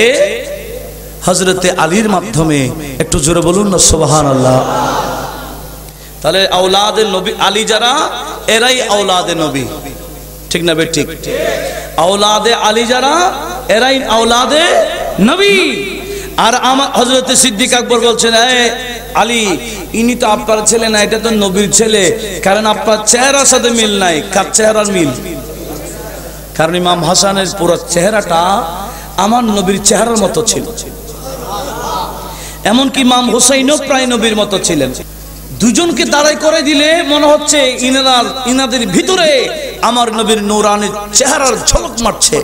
হযরতে আলীর মাধ্যমে। একটু জোরে বলুন না সুবহানাল্লাহ। তাহলে আওলাদে নবী আলী যারা এরাই আওলাদে নবী, ঠিক না বে ঠিক? আওলাদে আলী যারা এরাই আওলাদে নবী। আর আমার হযরত সিদ্দিক আকবর বলছেন, এ আলী, ইনি তো আপনার ছেলে না, এটা তো নবীর ছেলে, কারণ আপনার চেহারার সাথে মিল নাই। কার চেহারার মিল? কারণ ইমাম হাসানের পুরো চেহারাটা আমার নবীর চেহারার মতো ছিল, এমনকি ইমাম হুসাইনও প্রায় নবীর মতো ছিলেন। দুজনকে দাঁড়াই করে দিলে মনে হচ্ছে ইনার ইনাদের ভিতরে আমার নবীর নূরানী চেহারার ঝলক মারছে।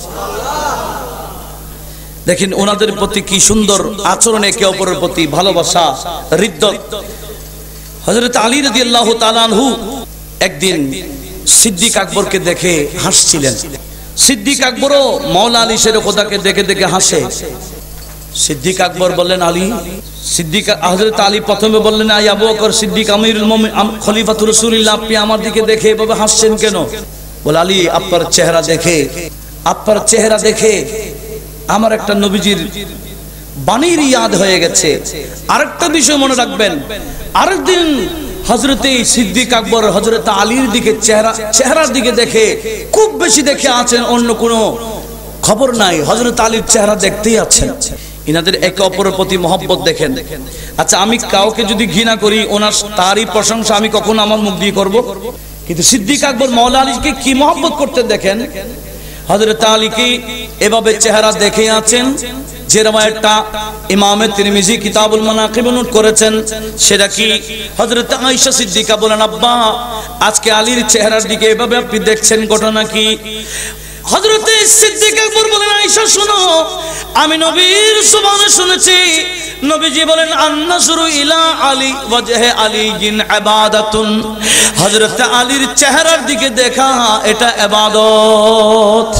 দেখেন ওনাদের প্রতি কি সুন্দর আচরণ, একে অপরের প্রতি ভালোবাসা, হৃদ্যত। হযরত আলী রাদিয়াল্লাহু তাআলা আনহু একদিন সিদ্দিক আকবরকে দেখে হাসছিলেন। সিদ্দিক আকবরও মাওলা আলী শের খোদাকে দেখে দেখে হাসে। সিদ্দিক আকবর বললেন, আলী, সিদ্দিক হযরত আলী প্রথমে বললেন, আই আবু বকর সিদ্দিক আমিরুল মুমিনিন খলিফাতুর রাসূলুল্লাহ, আপনি আমার দিকে দেখে এভাবে হাসছেন কেন? বলে, আলী, আপনার চেহারা দেখে আপনার চেহারা দেখে আমার একটা নবীজির বাণীর ইয়াদ হয়ে গেছে। আরেকটা বিষয় মনে রাখবেন, আরেকদিন হযরতে সিদ্দিক আকবর হযরত আলীর দিকে চেহারা চেহারার দিকে দেখে খুব বেশি দেখে আছেন, অন্য কোনো খবর নাই, হযরত আলীর চেহারা দেখতেই আছেন। ইনাদের একে অপরের প্রতি মহব্বত দেখেন। আচ্ছা, আমি কাউকে যদি ঘৃণা করি, ওনার তারই প্রশংসা আমি কখনো আমার মুখ দিয়ে করব? কিন্তু সিদ্দিক আকবর মাওলা আলীকে কি মহব্বত করতে দেখেন। হযরত আলীকে এভাবে চেহারা দেখে আছেন, যে রওয়ায়াতটা ইমামে তিরমিজি কিতাবুল মানাকিব নোট করেছেন, সেটা কি হযরত আয়েশা সিদ্দিকা বলেন, আব্বা, আজকে আলীর চেহারার দিকে এভাবে আপনি দেখছেন, ঘটনা কি? হযরত সিদ্দিক আকবর বলেন, আয়েশা শুনো, আমি নবীর সুবহানে শুনেছি, নবীজি বলেন, আন-নাজরু ইলা আলী ওয়াজহে আলীন ইবাদাতুন, হযরত আলীর চেহারার দিকে দেখা এটা ইবাদত।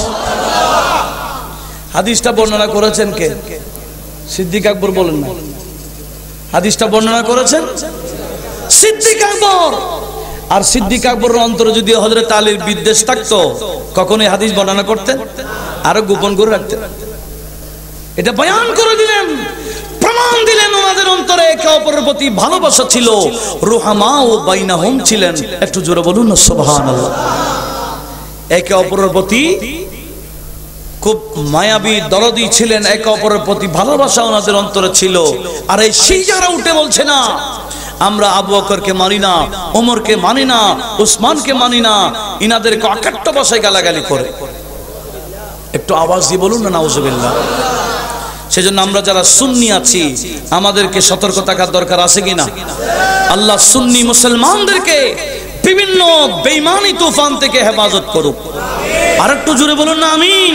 হাদিসটা বর্ণনা করেছেন কে? সিদ্দিক আকবর বলেন না, হাদিসটা বর্ণনা করেছেন সিদ্দিক আকবর। আর সিদ্দিক আকবরের অন্তরে যদি হযরত আলীর বিদ্বেষ থাকতো, কখনোই হাদিস বর্ণনা করতেন? আরো গোপন করে রাখতেন। এটা বয়ান করে দিলেন, প্রমাণ দিলেন ওনাদের অন্তরে একে অপরের প্রতি ভালোবাসা ছিল, রুহামা ও বাইনাহুম ছিলেন। একটু জোরে বলুন না সুবহানাল্লাহ। একে অপরের প্রতি খুব মায়াবী দরদি ছিলেন, একে অপরের প্রতি ভালোবাসা ওনাদের অন্তরে ছিল। আর এই সেই যারা উঠে বলছে না, আমরা আবু বকরকে মানি না, ওমরকে মানি না, উসমানকে মানি না, ইনাদেরকে অকাট্য ভাষায় গালাগালি করে। একটু আওয়াজ দিয়ে বলুন না নাউজুবিল্লাহ। সেজন্য আমরা যারা সুন্নি আছি, আমাদেরকে সতর্ক থাকার দরকার আছে কিনা? আল্লাহ সুন্নি মুসলমানদেরকে বিভিন্ন বেঈমানি তুফান থেকে হেফাজত করুক। আর একটু জোরে বলুন না আমিন।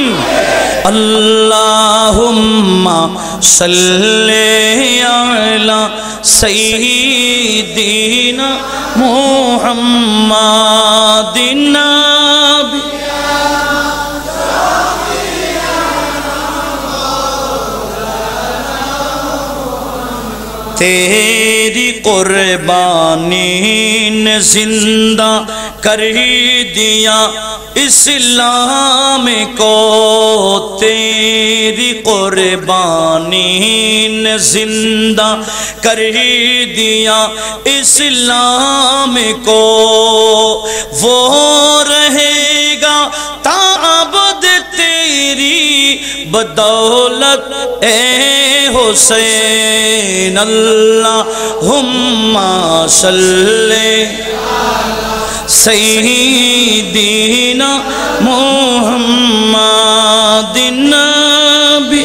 আল্লাহুম্মা সাল্লি আলা সাইয়্যিদিনা মুহাম্মাদিন নাবি तेरी कुर्बानी ने जिंदा कर दिया इस्लाम को, तेरी कुर्बानी ने जिंदा कर दिया इस्लाम को, वो रहेगा ताबद तेरी बदौलत ए हुसैन। अल्लाहुम्मा सल्ले सय्यिदिना मुहम्मादिन नबी।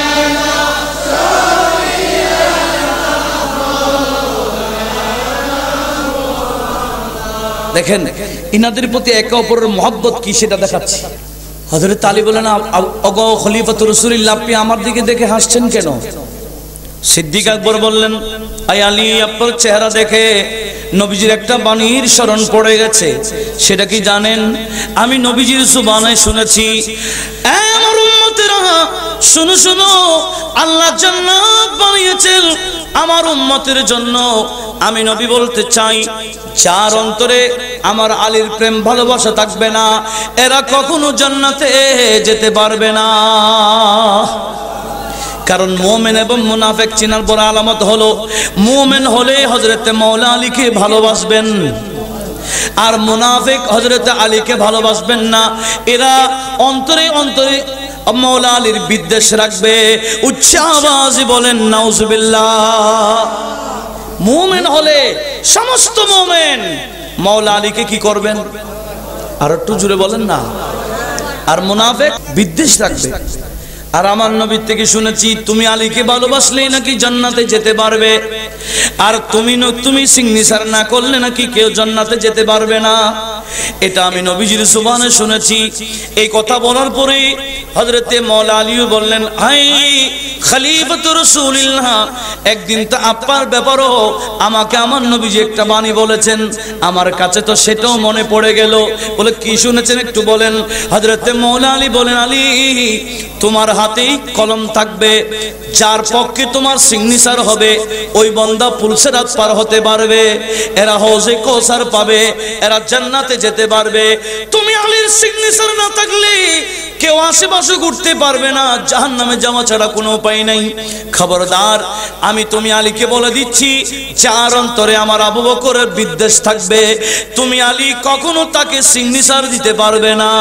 দেখেন ইনাদের প্রতি একে অপরের মহব্বত কি সেটা দেখাচ্ছি। হযরত আলী বলেন, ওগো খলিফাতুর রাসূলুল্লাহ, আপনি আমার দিকে দেখে হাসছেন কেন? সিদ্দিক আকবর বললেন, আই আলী, আপনার চেহারা দেখে নবীজির একটা বাণীর স্মরণ পড়ে গেছে। সেটা কি জানেন? আমি নবীজির সুবহানে শুনেছি, আমার উম্মতেরা শুনো শুনো, আল্লাহ জান্নাত বানিয়েছেন আমার উম্মতের জন্য। আমি নবী বলতে চাই, যার অন্তরে আমার আলীর প্রেম ভালোবাসা থাকবে না, এরা কখনো জান্নাতে যেতে পারবে না। কারণ মুমিন এবং মুনাফিক চিনার বড় আলামত হলো মুমিন হলে হযরত মাওলা আলীকে ভালোবাসবেন, আর মুনাফিক হযরত আলীকে ভালোবাসবেন না। এরা অন্তরে অন্তরে মাওলা আলীর বিদ্বেষ রাখবে। উচ্চ আওয়াজে বলেন নাউজুবিল্লাহ। মুমিন হলে সমস্ত মুমিন মাওলা আলীকে কি করবেন? আর একটু জোরে বলেন না। আর মুনাফিক বিদ্বেষ রাখবে। আর আমার নবীর থেকে শুনেছি তুমি আলীকে ভালোবাসলেই নাকি জান্নাতে যেতে পারবে, আর তুমি তুমি সিগনেচার না করলে নাকি কেউ জান্নাতে যেতে পারবে না। এটা আমি নবীজির জবানে শুনেছি। এই কথা বলার পরে হযরতে মাওলা আলীও বললেন, হাই খলিফাতুর রাসূলুল্লাহ, একদিন তো আপনার ব্যাপারও আমাকে আমার নবীজি একটা বাণী বলেছেন, আমার কাছে তো সেটাও মনে পড়ে গেল। বলে কি শুনেছেন একটু বলেন। হযরতে মাওলা আলী বলেন, আলী তোমার হাতেই কলম থাকবে, যার পক্ষে তোমার সিগনেচার হবে ওই বান্দা পুলসিরাত পার হতে পারবে, এরা হৌজে কাউসার পাবে, এরা জান্নাতে যেতে পারবে। তুমি আলীর সিগনেচার না থাকলে কেউ আশেপাশে ঘুরতে পারবে না, জাহান্নামে যাওয়া ছাড়া কোনো উপায় নাই। খবরদার, আমি তুমি আলীকে বলে দিচ্ছি, যার অন্তরে আমার আবু বকরের বিদ্বেষ থাকবে তুমি আলী কখনো তাকে সিগনেচার দিতে পারবে না।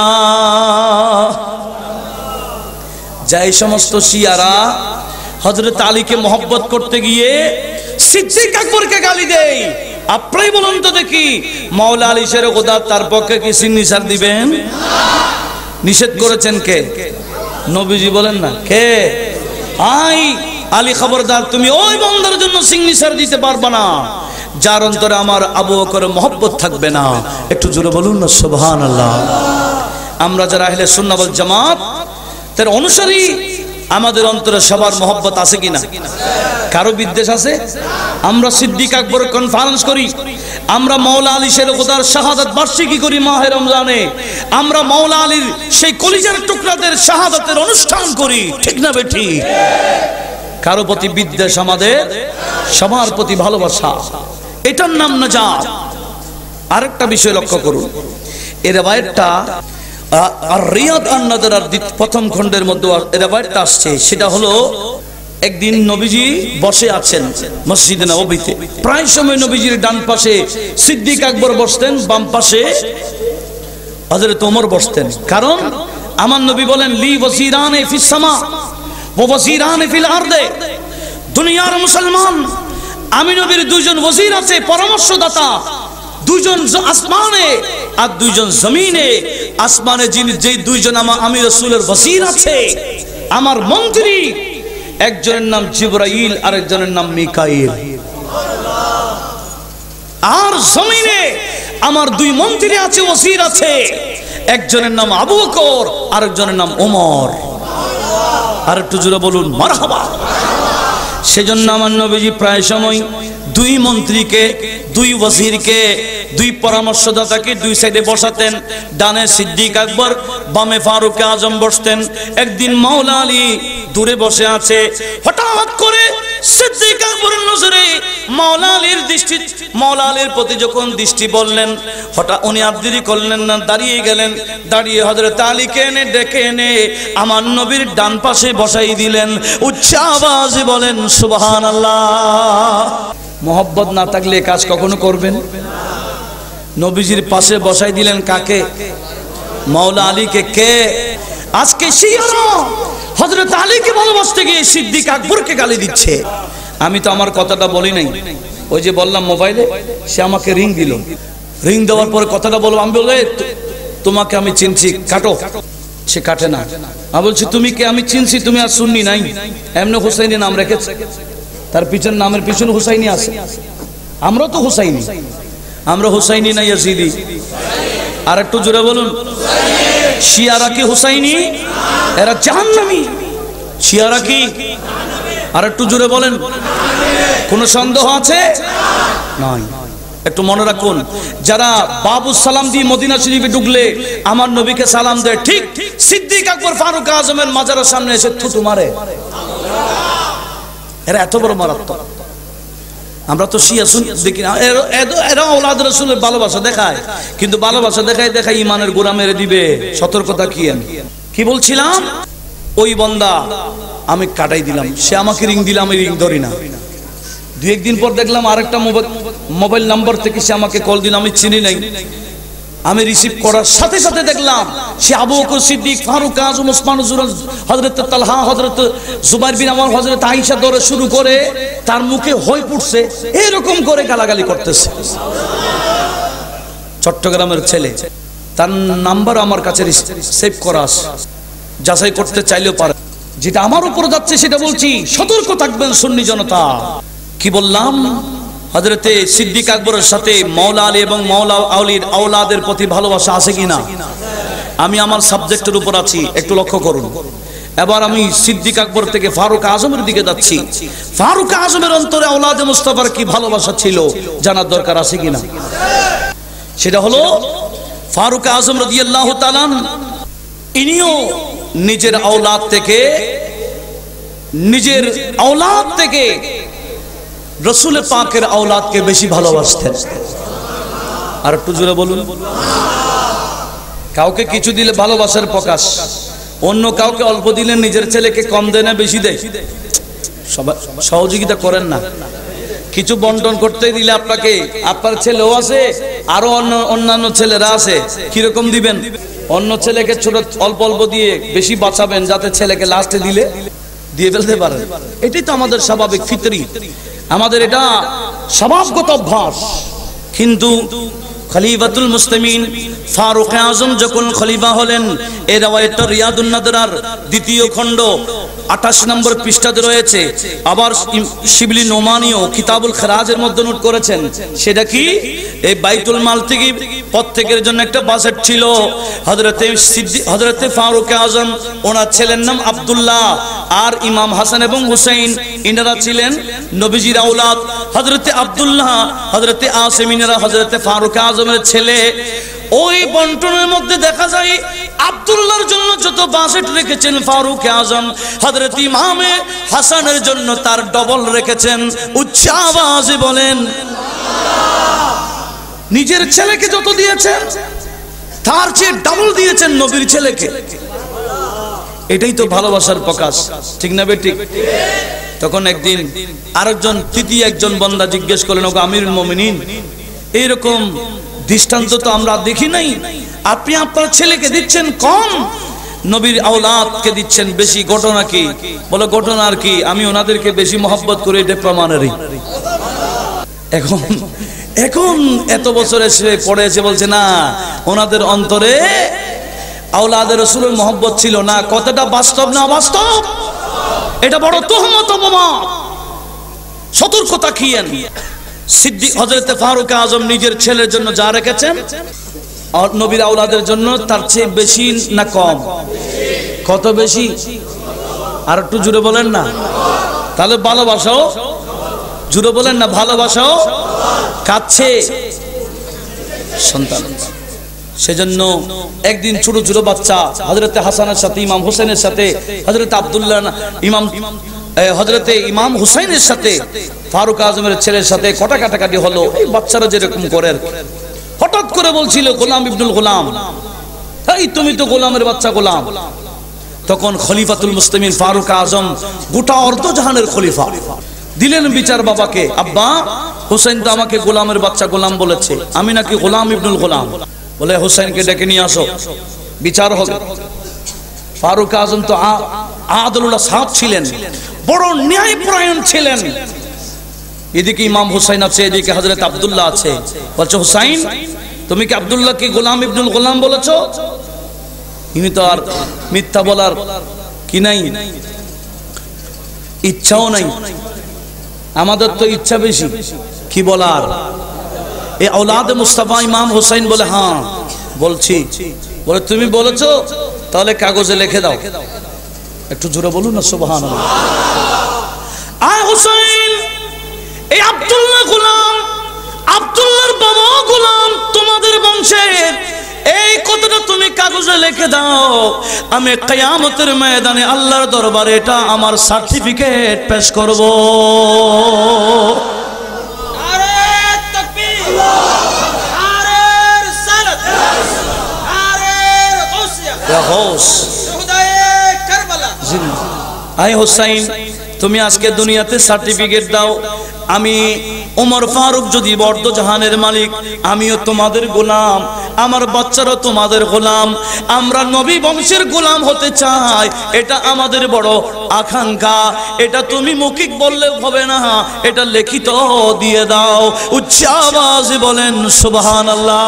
যাই সমস্ত শিয়ারা হযরত আলীকে মহব্বত করতে গিয়ে সিদ্দিক আকবরকে গালি দেয়, আপনারাই বলুন তো দেখি মাওলা আলী শের খোদা তার পক্ষে কি সিগনেচার দিবেন? নিষেধ করেছেন কে? নবীজি বলেন না কে? আই আলী খবরদার, তুমি ওই বান্দার জন্য সিগনেচার দিতে পারবে না যার অন্তরে আমার আবু বকরের মহব্বত থাকবে না। একটু জোরে বলুন না সুবহানাল্লাহ। আমরা যারা আহলে সুন্নাহ ওয়াল জামাত তার অনুসারী, আমাদের অন্তরে সবার মহব্বত আছে কিনা? কারো বিদ্বেষ আছে? আমরা সিদ্দিক আকবর কনফারেন্স করি, আমরা মাওলা আলী শের খোদার শাহাদাত বার্ষিকী করি মাহে রমজানে, আমরা মাওলা আলীর সেই কলিজার টুকরাদের শাহাদাতের অনুষ্ঠান করি, ঠিক না বেঠি? কারো প্রতি বিদ্বেষ আমাদের, সবার প্রতি ভালোবাসা, এটার নাম নাজাত। আরেকটা বিষয় লক্ষ্য করুন, এর বাইরটা আর রিয়াদ আন-নাদরার প্রথম খণ্ডের মধ্যে এর বাইরটা আসছে। সেটা হলো একদিন নবীজি বসে আছেন মসজিদে নববীতে, প্রায় সময় নবীজির ডান পাশে সিদ্দিক আকবর বসতেন, বাম পাশে হযরত ওমর বসতেন। কারণ আমার নবী বলেন, লি ওয়াজিরানে ফিস সামা ওয়া ওয়াজিরানে ফিল আরদে, দুনিয়ার মুসলমান আমি নবীর দুইজন ওয়াজির আছে, পরামর্শদাতা, দুইজন আসমানে আর দুইজন জমিনে। আসমানে যিনি যেই দুইজন আমি রাসূলের ওয়াজির আছে, আমার মন্ত্রী, একজনের নাম জিবরাইল আর একজনের নাম মিকাইল। আর জমিনে আমার দুই মন্ত্রী আছে, ওয়াজির আছে, একজনের নাম আবু বকর আর একজনের নাম ওমর। আর একটু জোরে বলুন মারহাবা। সেজন্য আমার নবীজি প্রায় সময় দুই মন্ত্রীকে, দুই ওয়াজিরকে, দুই পরামর্শদাতাকে দুই সাইডে বসাতেন। ডানে সিদ্দিক আকবর, বামে ফারুক আজম বসতেন। একদিন মাওলা আলী দূরে বসে আছে, হঠাৎ করে সিদ্দিক আকবরের নজরে মাওলা আলীর দৃষ্টি, মাওলা আলীর প্রতি যখন দৃষ্টি বললেন, হঠাৎ উনি আর দেরি করলেন না, দাঁড়িয়ে গেলেন। দাঁড়িয়ে হযরত আলীকে এনে ডেকে এনে আমার নবীর ডান পাশে বসাই দিলেন। উচ্চ আওয়াজে বলেন সুবহানাল্লাহ। মোহব্বত না থাকলে কাজ কখনো করবেন? নবীজির পাশে বসাই দিলেন কাকে? মাওলা আলীকে। কে? আজকে শিয়ারা হযরত আলীকে ভালোবাসতে গিয়ে সিদ্দিক আকবরকে গালি দিচ্ছে। আমি তো আমার কথাটা বলি নাই, ওই যে বললাম মোবাইলে, সে আমাকে রিং দিল। রিং দেওয়ার পরে কথাটা বলবো, আমি বলে তোমাকে আমি চিনছি, কাটো। সে কাটে না। আমি বলছি তুমি কে? আমি চিনছি, তুমি আর শুননি নাই, এমনি হুসাইনি নাম রেখেছে, তার পিছন নামের পিছনে হুসাইনি আছে। আমরা তো হুসাইনি, আমরা হুসাইনি না ইয়াজিদি। আর একটু জোরে বলুন। শিয়ারা কি হুসাইনি? এরা জাহান্নামী। শিয়ারা কি? আর একটু জোরে বলেন। কোনো সন্দেহ আছে? নাই। একটু মনে রাখুন, যারা বাবু সালাম দিয়ে মদিনা শরীফে ঢুকলে আমার নবীকে সালাম দেয়, ঠিক সিদ্দিক আকবর ফারুক আজমের মাজারের সামনে এসে থুতু মারে। এরা এত বড় মারাত্মক। আমরা তো শিয়া দেখি না, এরা ওলাদ রাসূলের ভালোবাসা দেখায়, কিন্তু ভালোবাসা দেখায় দেখায় ইমানের গোড়া মেরে দিবে। সতর্কতা কি? কি বলছিলাম? ওই বান্দা আমি কাটাই দিলাম। সে আমাকে রিং দিলাম, আমি রিং ধরি না। দু একদিন পর দেখলাম আরেকটা মোবাইল মোবাইল নাম্বার থেকে সে আমাকে কল দিল, আমি চিনি নাই। আমি রিসিভ করার সাথে সাথে দেখলাম সে আবু বকর সিদ্দিক, ফারুক আজম, ওসমান গনি, হযরত তালহা, হযরত জুবাইর বিন আওয়াম, হযরত আয়েশা ধরে শুরু করে তার মুখে হই পড়ছে, এরকম করে গালাগালি করতেছে। চট্টগ্রামের ছেলে, তার নাম্বার আমার কাছে সেভ করা আছে, যাচাই করতে চাইলেও পারে। যেটা আমার উপর যাচ্ছে সেটা বলছি, সতর্ক থাকবেন সুন্নি জনতা। কি বললাম? হযরতে সিদ্দিক আকবরের সাথে মাওলা আলী এবং মাওলা আলীর আওলাদের প্রতি ভালোবাসা আছে কিনা? আমি আমার সাবজেক্টের উপর আছি, একটু লক্ষ্য করুন। এবার আমি সিদ্দিক আকবর থেকে ফারুক আজমের দিকে যাচ্ছি। ফারুক আজমের অন্তরে আওলাদে মুস্তাফার কি ভালোবাসা ছিল জানার দরকার আছে কিনা? সেটা হলো ফারুক আজম রাদিয়াল্লাহু তাআলা ইনিও নিজের আওলাদ থেকে নিজের আওলাদ থেকে রাসূল পাকের আওলাদকে বেশি ভালোবাসতেন। আর একটু জোরে বলুন। কাউকে কিছু দিলে ভালোবাসার প্রকাশ, অন্য কাউকে অল্প দিলে নিজের ছেলেকে কম দেয় না বেশি দেয়? সবাই সহযোগিতা করেন না। কিছু বন্টন করতে দিলে আপনাকে, আপনার ছেলেও আছে আরো অন্য অন্যান্য ছেলেরা আছে, কিরকম দিবেন? অন্য ছেলেকে ছোট অল্প অল্প দিয়ে বেশি বাঁচাবেন, যাতে ছেলেকে লাস্টে দিলে দিয়ে ফেলতে পারেন। এটাই তো আমাদের স্বাভাবিক ফিতরি, আমাদের এটা স্বভাবগত অভ্যাস। কিন্তু খলিফাতুল মুসলিমিন ফারুক আজম যখন খলিফা হলেন, এই রাওয়ায়াতটা রিয়াদুন নাদরার দ্বিতীয় খণ্ড আঠাশ নম্বর পৃষ্ঠাতে রয়েছে। আবার শিবলি নোমানিও কিতাবুল খেরাজের মধ্যে নোট করেছেন। সেটা কি? এই বাইতুল মাল থেকে প্রত্যেকের জন্য একটা বাজেট ছিল। হযরতে সিদ্দিক হযরতে ফারুক আজম, ওনার ছেলের নাম আব্দুল্লাহ, আর ইমাম হাসান এবং হুসাইন ইনারা ছিলেন নবীজির আওলাদ। হযরতে আব্দুল্লাহ, হযরতে আসিমিনরা হযরতে ফারুক আজমের ছেলে। ওই বন্টনের মধ্যে দেখা যায় আব্দুল্লাহর জন্য যত বাজেট রেখেছেন ফারুক আজম, হযরত ইমামে হাসানের জন্য তার ডবল রেখেছেন। উচ্চ আওয়াজে বলেন নিজের ছেলেকে যত দিয়েছেন তার চেয়ে ডাবল দিয়েছেন নবীর ছেলেকে। এটাই তো ভালোবাসার প্রকাশ, ঠিক না বেঠিক? তখন একদিন আরেকজন তৃতীয় একজন বান্দা জিজ্ঞেস করলেন, ওগো আমিরুল মুমিনিন, এইরকম দৃষ্টান্ত তো আমরা দেখি নাই, আপনি আপনার ছেলেকে দিচ্ছেন কম, নবীর আওলাদকে দিচ্ছেন বেশি, ঘটনা কি? বলে ঘটনা আর কি, আমি ওনাদেরকে বেশি মহব্বত করি, এটা প্রমাণেরই। এখন এখন এত বছর এসে পড়ে এসে বলছে না, ওনাদের অন্তরে আওলাদের রাসূলের মহব্বত ছিল না। কথাটা বাস্তব না অবাস্তব? এটা বড় তুহমত, অপমান। সতর্ক থাকিয়েন। সিদ্দিক হযরতে ফারুক আজম নিজের ছেলের জন্য যা রেখেছেন, আর নবীর আওলাদের জন্য তার চেয়ে বেশি না কম? কত বেশি? আর একটু জুড়ে বলেন না। তাহলে ভালোবাসাও জুড়ে বলেন না, ভালোবাসাও কাছে সন্তান। সেজন্য একদিন ছোট ছোট বাচ্চা হযরতে হাসানের সাথে ইমাম হোসেনের সাথে, হযরতে আব্দুল্লাহ ইমাম হযরতে ইমাম হুসাইনের সাথে ফারুক আজমের ছেলের সাথে কটা কাটাকাটি হলো। এই বাচ্চারা যেরকম করে, হঠাৎ করে বলছিল গোলাম ইবনুল গোলাম, এই তুমি তো গোলামের বাচ্চা গোলাম। তখন খলিফাতুল মুসলিমিন ফারুক আজম, গোটা অর্ধজাহানের খলিফা, দিলেন বিচার বাবাকে, আব্বা হুসাইন তো আমাকে গোলামের বাচ্চা গোলাম বলেছে, আমি নাকি গোলাম ইবনুল গোলাম। বলে হুসাইনকে ডেকে নিয়ে আসো, বিচার হবে। ফারুক আজম তো আদলুল্লাহ সাহেব ছিলেন, বড় ন্যায়পরায়ণ ছিলেন। এদিকে ইমাম হুসাইন আছে, এদিকে হযরত আব্দুল্লাহ আছে। বলছে, হুসাইন তুমি কি আব্দুল্লাহকে গোলাম ইবনুল গোলাম বলেছো? ইনি তো আর মিথ্যা বলার কি নাই, ইচ্ছাও নাই। আমাদের তো ইচ্ছা বেশি কি বলার। এই আওলাদে মুস্তাফা ইমাম হুসাইন বলে, হ্যাঁ বলছি। বলে, তুমি বলেছো, তাহলে কাগজে লিখে দাও। একটু জোরে বলুন না সুবহানাল্লাহ। আয় হুসাইন, এই আব্দুল্লাহ গোলাম, আব্দুল্লাহর বাবা গোলাম, তোমাদের বংশের, এই কথাটা তুমি কাগজে লিখে দাও। আমি কিয়ামতের ময়দানে আল্লাহর দরবারে এটা আমার সার্টিফিকেট পেশ করব। নারে তাকবীর, নারে রিসালাত, নারে গাউসিয়া, ইয়া গাউস, শুহাদায়ে কারবালা। আয় হোসাইন, তুমি আজকে দুনিয়াতে সার্টিফিকেট দাও, আমি ওমর ফারুক যদি বর্দ জাহানের মালিক, আমিও তোমাদের গোলাম, আমার বাচ্চারাও তোমাদের গোলাম, আমরা নবী বংশের গোলাম হতে চাই, এটা আমাদের বড় আকাঙ্ক্ষা। এটা তুমি মৌখিক বললে হবে না, এটা লিখিত দিয়ে দাও। উচ্চ আওয়াজে বলেন সুবহানাল্লাহ।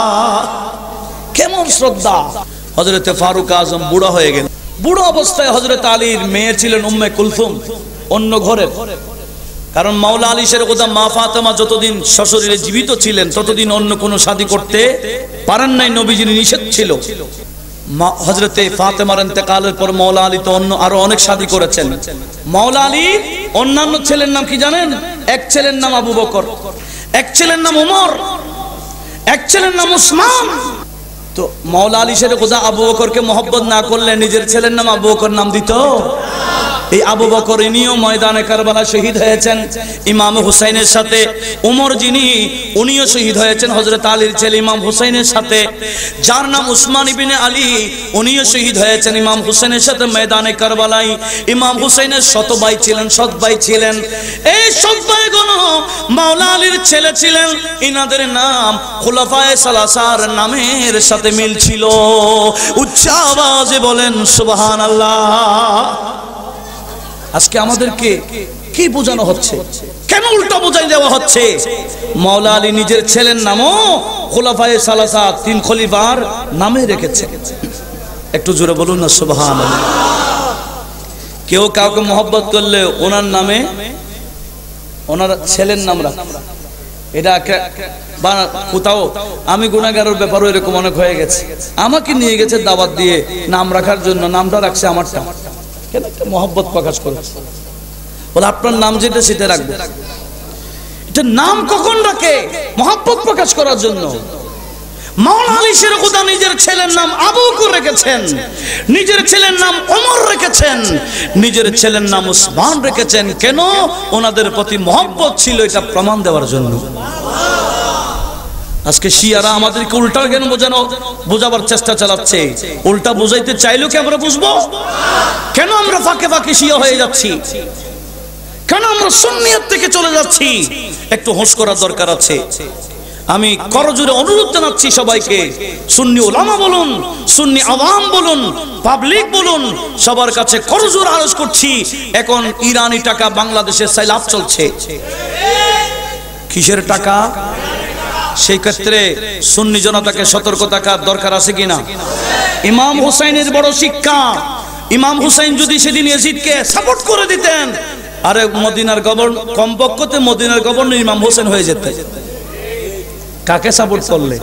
কেমন শ্রদ্ধা! হযরতে ফারুক আজম বুড়া হয়ে গেলেন। বুড়ো অবস্থায় হযরত আলীর মেয়ে ছিলেন উম্মে কুলসুম, অন্য ঘরের। কারণ মাওলা আলী শের গোদা মা ফাতেমা যতদিন সশরীরে জীবিত ছিলেন ততদিন অন্য কোনো শাদী করতে পারেন নাই, নবীজির নিষেধ ছিল। হযরতে ফাতেমার ইন্তেকালের পর মাওলা আলী তো অন্য আরো অনেক শাদী করেছেন। মাওলা আলী অন্যান্য ছেলের নাম কি জানেন? এক ছেলের নাম আবু বকর, এক ছেলের নাম ওমর, এক ছেলের নাম উসমান। তো মাওলা আলী শের গোদা আবু বকরকে মহব্বত না করলে নিজের ছেলের নাম আবু বকর নাম দিত? এই আবু বকর ইনিও ময়দানে কারবালা শহীদ হয়েছেন ইমাম হুসাইনের সাথে। উমর যিনি, উনিও শহীদ হয়েছেন হযরত আলীর ছেলে ইমাম হুসাইনের সাথে। যার নাম উসমান ইবনে আলী, উনিও শহীদ হয়েছেন ইমাম হুসাইনের সাথে ময়দানে কারবালায়। ইমাম হুসাইনের শত ভাই ছিলেন, সৎ ভাই ছিলেন। এই সৎ ভাইগুলো মাওলা আলীর ছেলে ছিলেন। ইনাদের নাম খুলাফায়ে সালাসার নামের সাথে মিল ছিল। উচ্চ আওয়াজে বলেন সুবহানাল্লাহ। আজকে আমাদেরকে কি বোঝানো হচ্ছে? কেন উল্টা বোঝাই দেওয়া হচ্ছে? মাওলা আলী নিজের ছেলের নামও খুলাফায়ে সালাসা, তিন খলিফার নামে রেখেছে। একটু জোরে বলুন না সুবহানাল্লাহ। কেউ কাউকে মহব্বত করলে ওনার নামে ওনার ছেলের নাম রাখে। এটা কোথাও আমি গুনাহগারের ব্যাপারও এরকম অনেক হয়ে গেছে। আমাকে নিয়ে গেছে দাওয়াত দিয়ে নাম রাখার জন্য, নামটা রাখছে আমারটা। কেন? একটা মহব্বত প্রকাশ করেছে, বলে আপনার নাম যেটা সেটা রাখবে। এটা নাম কখন রাখে? মহব্বত প্রকাশ করার জন্য। মাওলা আলী শের খোদা নিজের ছেলের নাম আবু বকর রেখেছেন, নিজের ছেলের নাম ওমর রেখেছেন, নিজের ছেলের নাম উসমান রেখেছেন। কেন? ওনাদের প্রতি মহব্বত ছিল, এটা প্রমাণ দেওয়ার জন্য। আজকে শিয়ারা আমাদেরকে উল্টা কেন বোঝানো বোঝাবার চেষ্টা চালাচ্ছে? উল্টা বুঝাইতে চাইলেও কি আমরা বুঝবো? কেন আমরা ফাঁকে ফাঁকে শিয়া হয়ে যাচ্ছি? কেন আমরা সুন্নিয়ত থেকে চলে যাচ্ছি? একটু হোশ করার দরকার আছে। আমি করজোরে অনুরোধ জানাচ্ছি সবাইকে, সুন্নি উলামা বলুন, সুন্নি আওয়াম বলুন, পাবলিক বলুন, সবার কাছে করজোরে আরজ করছি। এখন ইরানি টাকা বাংলাদেশে সাইলাব চলছে। কিসের টাকা? সেই ক্ষেত্রে সুন্নি জনতাকে সতর্ক থাকার দরকার আছে কিনা? ইমাম হুসাইনের বড় শিক্ষা, ইমাম হুসাইন যদি সেদিন ইয়াজিদকে সাপোর্ট করে দিতেন, আরে মদিনার গভর্নর, কমপক্ষতে মদিনার গভর্নর ইমাম হুসাইন হয়ে যেত। কাকে সাপোর্ট করলে?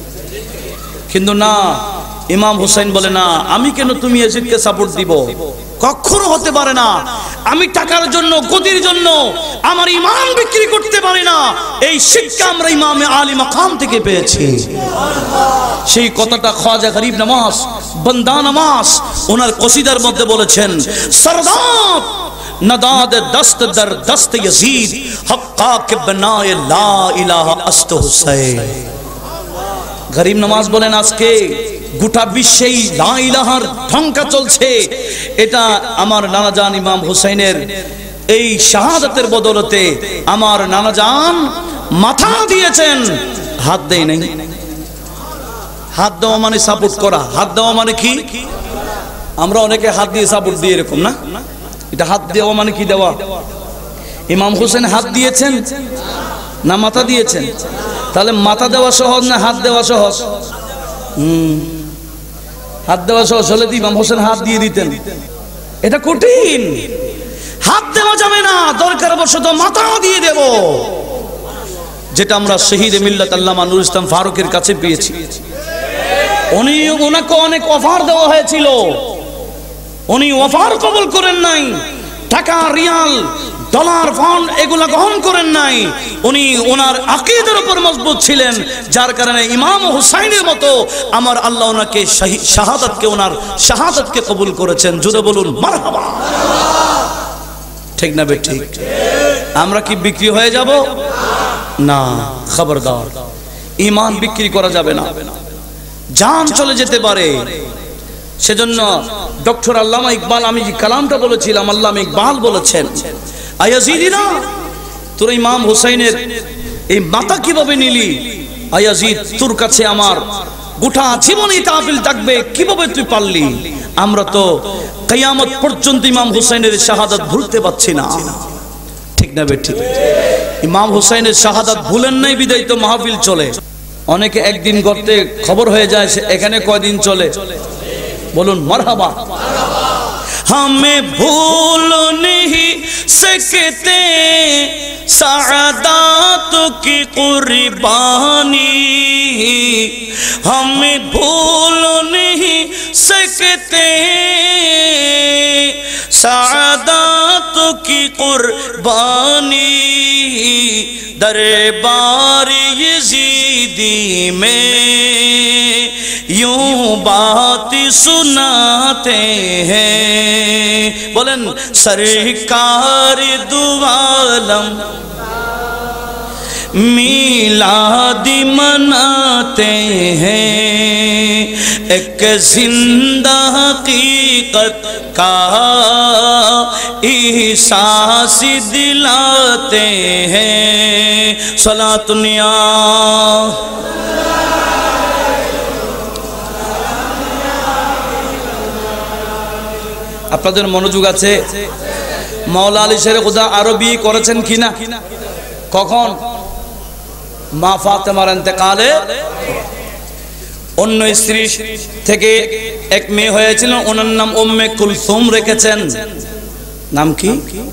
কিন্তু না, ইমাম হুসাইন বলে না, আমি কেন তুমি ইয়াজিদকে সাপোর্ট দিব? কখনো হতে পারে না। আমি টাকার জন্য, গদির জন্য আমার ইমান বিক্রি করতে পারি না। এই শিক্ষা আমরা ইমামে আলী মাকাম থেকে পেয়েছি। সেই কথাটা খাজা গরিব নওয়াজ বান্দা নওয়াজ ওনার কসিদার মধ্যে বলেছেন, সরদার নদাদ দস্ত দর দস্ত ইয়াজিদ হক্কা কে বনায়ে লা ইলাহা আস্ত হুসাইন। গরিব নওয়াজ বলেন, আজকে গোটা বিশ্বেই লা ইলাহার ঢঙ্কা চলছে, এটা আমার নানাজান ইমাম হুসাইনের এই শাহাদাতের বদলতে আমার নানাজান মাথা দিয়েছেন, হাত দেয় নাই। হাত দেওয়া মানে সাপোর্ট করা। হাত দেওয়া মানে কি? আমরা অনেকে হাত দিয়ে সাপোর্ট দিয়ে এরকম না, এটা হাত দেওয়া মানে কি দেওয়া? ইমাম হুসেন হাত দিয়েছেন না মাথা দিয়েছেন? তাহলে মাথা দেওয়া সহজ না হাত দেওয়া সহজ? হম হাত দেওয়া সহজ হলে ইমাম হোসেন হাত দিয়ে দিতেন। এটা কঠিন, হাত দেওয়া যাবে না, দরকার বশত মাথা দিয়ে দেব। যেটা আমরা শহীদ মিল্লাত আল্লামা নুরুল ইসলাম ফারুকের কাছে পেয়েছি। উনি ওনাকে অনেক অফার দেওয়া হয়েছিল, উনি অফার কবুল করেন নাই। টাকা, রিয়াল, ডলার, ফান্ড এগুলা গ্রহণ করেন নাই। উনি ওনার আকীদার উপর মজবুত ছিলেন, যার কারণে ইমাম হুসাইনের মতো আমার আল্লাহ ওনাকে শাহাদাতকে, ওনার শাহাদাতকে কবুল করেছেন। জুড়ে বলুন মারহাবা। ঠিক না বে ঠিক? আমরা কি বিক্রি হয়ে যাব? না, খবরদার, ঈমান বিক্রি করা যাবে না। জান চলে যেতে পারে, সেজন্য ডক্টর আল্লামা ইকবাল, আমি যে কালামটা বলেছিলাম, আল্লামা ইকবাল বলেছেন, আয়াজিদিনা তোর ইমাম হুসাইনের এই মাথা কিভাবে নিলি? আয়াজিদ, তোর কাছে আমার গোটা জীবনই তাহফিল থাকবে, কিভাবে তুই পারলি? আমরা তো কিয়ামত পর্যন্ত ইমাম হুসাইনের শাহাদাত ভুলতে পারছি না। ঠিক না বেঠিক? ইমাম হুসাইনের শাহাদাত ভুলেন নাই বিদায় তো মাহফিল চলে। অনেকে একদিন করতে খবর হয়ে যায়, এখানে কয়দিন চলে? বলুন মারহাবা। हमें भूल नहीं सकते सादातों की कुर्बानी, हमें भूल नहीं सकते सादातों की कुर्बानी, दरबार यजीदी में यूं बात सुनाते हैं, बोलन सरकार दो आलम मीलाद मनाते हैं, एक जिंदा हकीकत का एहसास दिलाते हैं। सलातुनिया আপনাদের মনোযোগ আছে? মাওলা আলী শের খুদা আরো বিয়ে করেছেন কিনা? কখন? মা ফাতেমার ইন্তেকালে অন্য স্ত্রী থেকে এক মেয়ে হয়েছিল, ওনার নাম উম্মে কুলসুম রেখেছেন। নাম কি?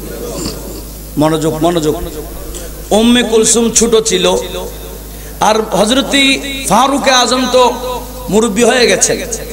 মনোযোগ মনোযোগ। উম্মে কুলসুম ছোট ছিল, আর হযরত ফারুক আজম তো মুরব্বী হয়ে গেছে।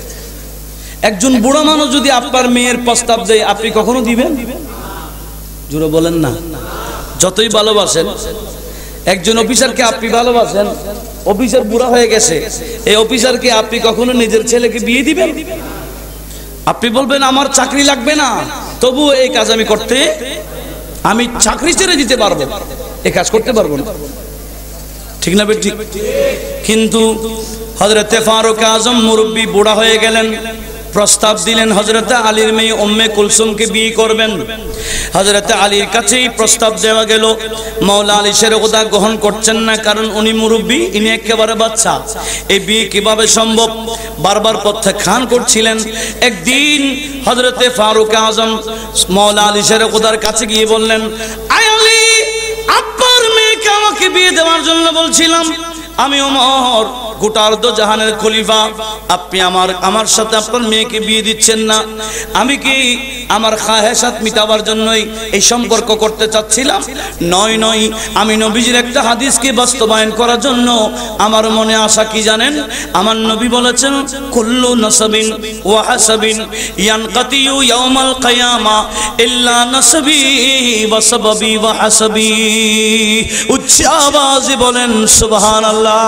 একজন বুড়া মানুষ যদি আপনার মেয়ের প্রস্তাব দেয়, আপনি কখনো দিবেন? জোরে বলেন না। যতই ভালোবাসেন, একজন অফিসারকে আপনি ভালোবাসেন, অফিসার বুড়া হয়ে গেছে, এই অফিসারকে আপনি কখনো নিজের ছেলেকে বিয়ে দিবেন? আপনি বলবেন আমার চাকরি লাগবে না, তবু এই কাজ আমি করতে, আমি চাকরি ছেড়ে দিতে পারবো, এই কাজ করতে পারবো না। ঠিক না বেঠিক? কিন্তু হযরতে ফারুক আজম মুরব্বী বুড়া হয়ে গেলেন, প্রস্তাব দিলেন হযরতে আলীর মেয়ে উম্মে কুলসুমকে বিয়ে করবেন। হযরতে আলীর কাছেই প্রস্তাব দেওয়া গেল। মাওলা আলী শের খুদা গ্রহণ করছেন না, কারণ উনি মুরব্বী, ইনি একেবারে বাচ্চা, এই বিয়ে কিভাবে সম্ভব? বারবার প্রত্যাখ্যান করছিলেন। একদিন হযরতে ফারুক আজম মাওলা আলী শের খুদার কাছে গিয়ে বললেন, আয় আলী, আপনার মেয়েকে আমাকে বিয়ে দেওয়ার জন্য বলছিলাম, আমি ওমর গোটার দো জাহানের খলিফা, আপনি আমার আমার সাথে আপনার মেয়েকে বিয়ে দিচ্ছেন না। আমি কি আমার খাহেসাত মিটাবার জন্যই এই সম্পর্ক করতে চাচ্ছিলাম? নয় নয়, আমি নবীজির একটা হাদিসকে বাস্তবায়ন করার জন্য আমার মনে আশা কি জানেন? আমার নবী বলেছেন, কুল্লু নাসাবিন ওয়া হাসাবিন ইয়ানকাতিউ ইয়াউমাল কিয়ামা ইল্লা নাসাবি ওয়া সাবাবি ওয়া হাসাবি। উচ্চ আওয়াজে বলেন সুবহানাল্লাহ।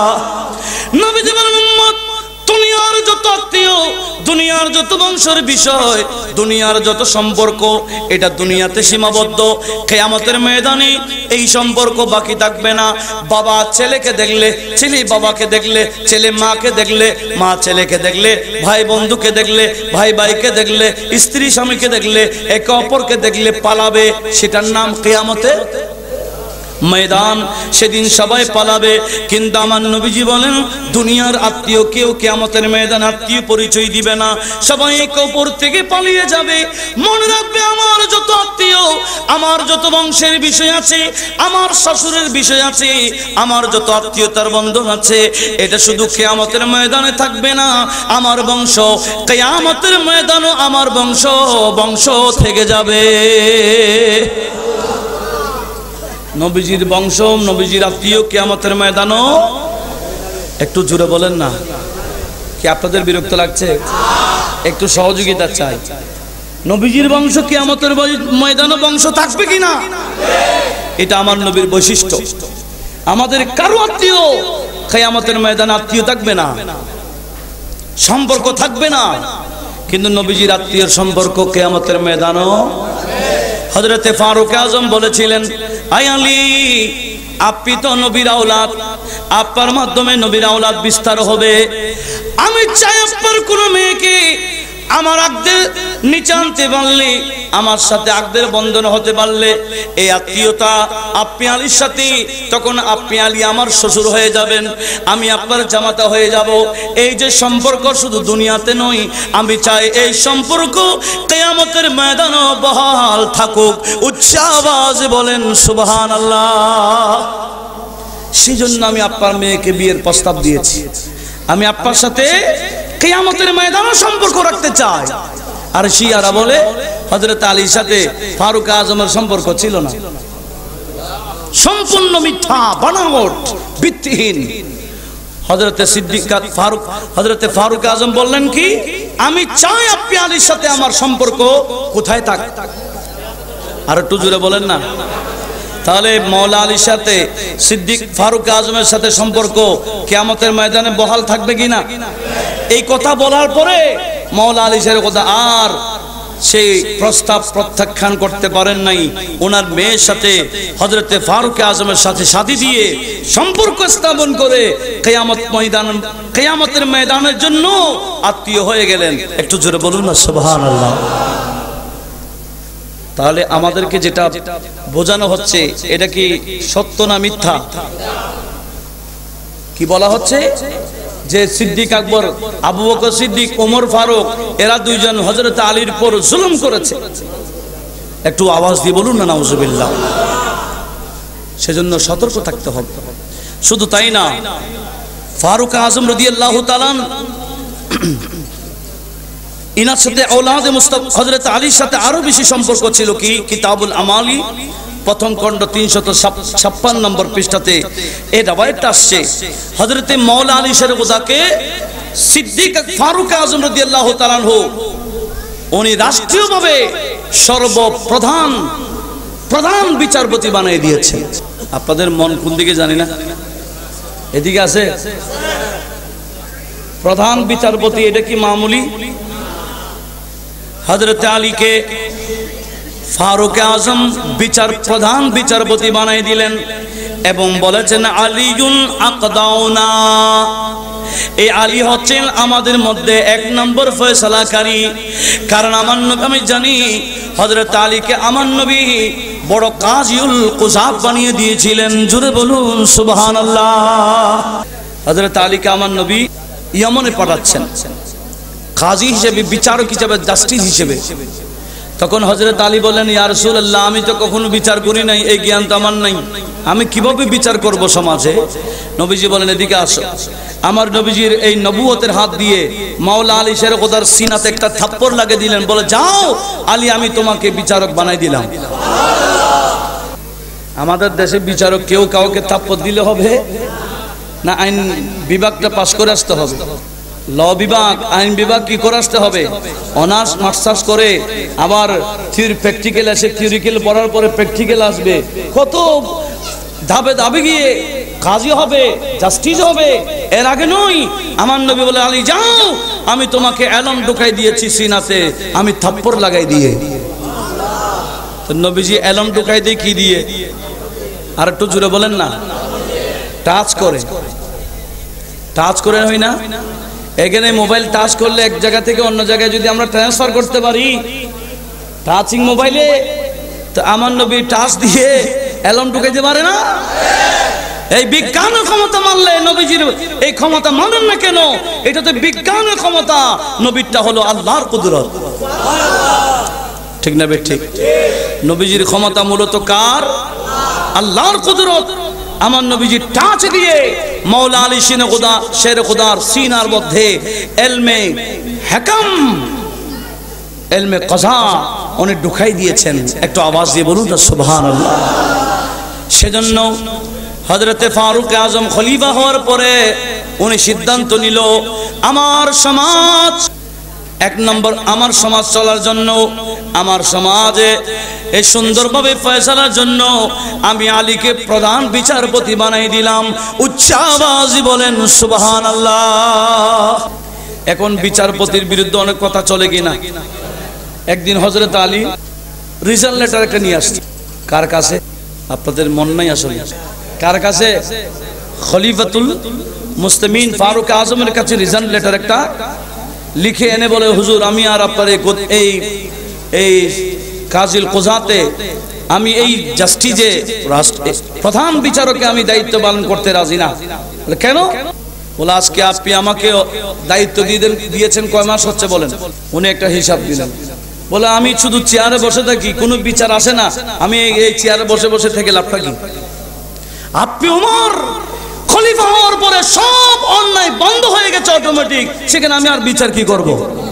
নবীজি বলেন, উম্মত, দুনিয়ার যত আত্মীয়, দুনিয়ার যত বংশের বিষয়, দুনিয়ার যত সম্পর্ক, এটা দুনিয়াতে সীমাবদ্ধ। কিয়ামতের ময়দানে এই সম্পর্ক বাকি থাকবে না। বাবা ছেলেকে দেখলে, ছেলে বাবাকে দেখলে, ছেলে মাকে দেখলে, মা ছেলেকে দেখলে, ভাই বন্ধুকে দেখলে, ভাই ভাইকে দেখলে, স্ত্রী স্বামীকে দেখলে, একে অপরকে দেখলে পালাবে। সেটার নাম কিয়ামতের ময়দান। সেদিন সবাই পালাবে। কিন্তু আমার নবীজি বলেন, দুনিয়ার আত্মীয় কেউ কিয়ামতের ময়দান আত্মীয় পরিচয় দিবে না, সবাই একে অপর থেকে পালিয়ে যাবে। মনে রাখবে, আমার যত আত্মীয়, আমার যত বংশের বিষয় আছে, আমার শ্বশুরের বিষয় আছে, আমার যত আত্মীয়তার বন্ধন আছে, এটা শুধু কিয়ামতের ময়দানে থাকবে না, আমার বংশ কিয়ামতের ময়দানও আমার বংশ বংশ থেকে যাবে। নবীজির বংশ, নবীজির আত্মীয় কিয়ামতের ময়দানও। একটু জোরে বলেন না। কি আপনাদের বিরক্ত লাগছে? একটু সহযোগিতা চাই। নবীজির বংশ কিয়ামতের ময়দানও বংশ থাকবে কিনা? এটা আমার নবীর বৈশিষ্ট্য। আমাদের কারো আত্মীয় কিয়ামতের ময়দানে আত্মীয় থাকবে না, সম্পর্ক থাকবে না, কিন্তু নবীজির আত্মীয়র সম্পর্ক কিয়ামতের ময়দানও। হযরতে ফারুক আজম বলেছিলেন, আয় আলী, আপনি তো নবীর আওলাদ, আপনার মাধ্যমে নবীর আওলাদ বিস্তার হবে। আমি চাই আপনার কোন মেয়েকে আমার আকদের নিচে আনতে পারলে, আমার সাথে আকদের বন্ধন হতে পারলে, এই আত্মীয়তা আপনি আলীর সাথে, তখন আপনি আলী আমার শ্বশুর হয়ে যাবেন, আমি আপনার জামাতা হয়ে যাব। এই যে সম্পর্ক শুধু দুনিয়াতে নয়, আমি চাই এই সম্পর্ক কিয়ামতের ময়দানে বহাল থাকুক। উচ্চ আওয়াজে বলেন সুবহানাল্লাহ। সেজন্য আমি আপনার মেয়েকে বিয়ের প্রস্তাব দিয়েছি। আমি আপনার সাথে কিয়ামতের ময়দানে সম্পর্ক রাখতে চাই। আর শিয়ারা বলে হযরত আলীর সাথে ফারুক আজমের সম্পর্ক ছিল না, সম্পূর্ণ মিথ্যা, বানাওয়াট, ভিত্তিহীন। হযরতে সিদ্দিক ফারুক হযরতে ফারুক আজম বললেন কি, আমি চাই আপনি আলীর সাথে আমার সম্পর্ক কোথায় থাক। আর একটু জোরে বলেন না। তাহলে মাওলা আলীর সাথে সিদ্দিক ফারুক আজমের সাথে সম্পর্ক কিয়ামতের ময়দানে বহাল থাকবে কিনা? এই কথা বলার পরে মাওলা আলী সাহেব কথা আর সেই প্রস্তাব প্রত্যাখ্যান করতে পারেন নাই। ওনার মেয়ের সাথে হযরতে ফারুক আজমের সাথে শাদী দিয়ে সম্পর্ক স্থাপন করে কিয়ামত ময়দান কিয়ামতের ময়দানের জন্য আত্মীয় হয়ে গেলেন। একটু জোরে বলুন না সুবহানাল্লাহ। তাহলে আমাদেরকে যেটা বোঝানো হচ্ছে, এটা কি সত্য না মিথ্যা? কি বলা হচ্ছে যে সিদ্দিক আকবর, আবু বকর সিদ্দিক, ওমর ফারুক, এরা দুইজন হযরত আলীর উপর জুলুম করেছে। একটু আওয়াজ দিয়ে বলুন না নাউজুবিল্লাহ। সেজন্য সতর্ক থাকতে হবে। শুধু তাই না, ফারুক আজম রাদিয়াল্লাহু তাআলা ইনার সাথে আওলাদে মুস্তাফা হযরত আলীর সাথে আরো বেশি সম্পর্ক ছিল। কি? কিতাবুল আমালি প্রথম খণ্ড তিনশত ছাপ্পান্ন নম্বর পৃষ্ঠাতে এই রাওয়ায়াতটা আসছে। হযরতে মাওলা আলী শরীফকে সিদ্দিক ফারুক আজম রাদিয়াল্লাহু তাআলা আনহু উনি রাষ্ট্রীয়ভাবে সর্বপ্রধান প্রধান বিচারপতি বানিয়ে দিয়েছেন। আপনাদের মন কোন দিকে জানি না, এদিকে আছে। প্রধান বিচারপতি, এটা কি মামুলি? হযরত আলীকে ফারুক আজম বিচার প্রধান বিচারপতি বানিয়ে দিলেন এবং বলেছেন, আলীউন আকদাউনা, এই আলী হচ্ছেন আমাদের মধ্যে এক নম্বর ফয়সালাকারী। কারণ আমার নবী, আমি জানি হযরত আলীকে আমার নবী বড় কাজিউল কুযাব বানিয়ে দিয়েছিলেন। জোরে বলুন সুবহানাল্লাহ। হযরত আলীকে আমার নবী ইয়েমেনে পাঠাচ্ছেন কাজী হিসেবে, বিচারক হিসেবে, জাস্টিস হিসেবে। তখন হযরত আলী বলেন, ইয়া রাসূলুল্লাহ, আমি তো কখনো বিচার করি নাই, এই জ্ঞান তো আমার নাই, আমি কিভাবে বিচার করব সমাজে? নবীজি বলেন, এদিকে আসো। আমার নবীজির এই নবুয়তের হাত দিয়ে মাওলা আলী শের খোদার সিনাতে একটা থাপ্পড় লাগিয়ে দিলেন, বলে, যাও আলী, আমি তোমাকে বিচারক বানাই দিলাম। আমাদের দেশে বিচারক কেউ কাউকে থাপ্পড় দিলে হবে না? আইন বিভাগটা পাশ করে আসতে হবে, ল বিভাগ, আইন বিভাগ কি করে আসতে হবে? অনার্স মাস্টার্স করে আবার প্র্যাকটিক্যাল আসে, থিওরিক্যাল পড়ার পরে প্র্যাকটিক্যাল আসবে, কত ধাপে ধাপে গিয়ে কাজী হবে, জাস্টিস হবে। এর আগে নয়। আমার নবী বলে, আলী যাও, আমি তোমাকে এলম ঢুকাই দিয়েছি সিনাতে, আমি থাপ্পড় লাগাই দিয়ে। তো নবীজি এলম ঢুকাই দিয়ে কি দিয়ে? আর একটু জুড়ে বলেন না। টাচ করে, টাচ করে হয় না? এখানে মোবাইল টাচ করলে এক জায়গা থেকে অন্য জায়গায় যদি আমরা ট্রান্সফার করতে পারি টাচিং মোবাইলে, তো আমার নবী টাচ দিয়ে অ্যালার্ম ঢুকাইতে পারে না? এই বিজ্ঞানের ক্ষমতা মানলে নবীজির এই ক্ষমতা মানেন না কেন? এটা তো বিজ্ঞানের ক্ষমতা, নবীরটা হলো আল্লাহর কুদরত। ঠিক না বে? ঠিক। নবীজির ক্ষমতা মূলত কার? আল্লাহর কুদরত। আমার নবীজি টাচ দিয়ে মাওলা আলী সিনে খোদা শের খোদার সিনার মধ্যে এলমে হাকাম, এলমে কযা উনি ঢুকাই দিয়েছেন। একটু আওয়াজ দিয়ে বলুন না সুবহানাল্লাহ। সেজন্য হযরতে ফারুক আজম খলিফা হওয়ার পরে উনি সিদ্ধান্ত নিল, আমার সমাজ এক নম্বর, আমার সমাজ চলার জন্য, আমার সমাজে এই সুন্দরভাবে ফয়সালার জন্য আমি আলীকে প্রধান বিচারপতি বানাই দিলাম। উচ্চ আওয়াজে বলেন সুবহানাল্লাহ। এখন বিচারপতির বিরুদ্ধে অনেক কথা চলে কিনা? একদিন হযরত আলী রিজাল্ট লেটার একটা নিয়ে আসছি। কার কাছে? আপনাদের মন নাই আসলে। কার কাছে? খলিফাতুল মুসলিমিন ফারুক আজমের কাছে রিজাল্ট লেটার একটা লিখে এনে বলে, হুজুর আমি আর আপনার এই এই কাজিল কোজাতে আমি এই জাস্টিসে প্রধান বিচারকে আমি দায়িত্ব পালন করতে রাজি না। কেন? বলে আজকে আপনি আমাকে দায়িত্ব দিয়েছেন কয় মাস হচ্ছে বলেন? উনি একটা হিসাব দিলেন। বলে আমি শুধু চেয়ারে বসে থাকি, কোনো বিচার আসে না, আমি এই চেয়ারে বসে বসে থেকে লাভটা কি? আপনি ওমর খলিফা হওয়ার পরে সব অন্যায় বন্ধ হয়ে গেছে অটোমেটিক, সেখানে আমি আর বিচার কি করব?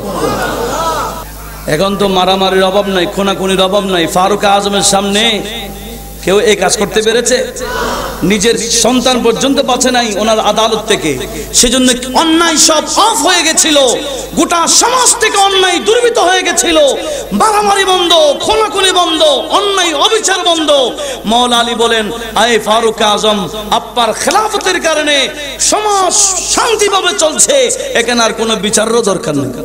এখন তো মারামারির অভাব নাই, খুনাখুনির অভাব নাই। ফারুক আজমের সামনে কেউ এই কাজ করতে পেরেছে? নিজের সন্তান পর্যন্ত বাঁচে নাই ওনার আদালত থেকে। সেজন্য অন্যায় সব অফ হয়ে গেছিল, গোটা সমাজ থেকে অন্যায় দুর্বৃত্ত হয়ে গেছিল। মারামারি বন্ধ, খুনাখুনি বন্ধ, অন্যায় অবিচার বন্ধ। মাওলা আলী বলেন, আয় ফারুক আজম, আপনার খেলাফতের কারণে সমাজ শান্তিভাবে চলছে, এখানে আর কোনো বিচারেরও দরকার নেই।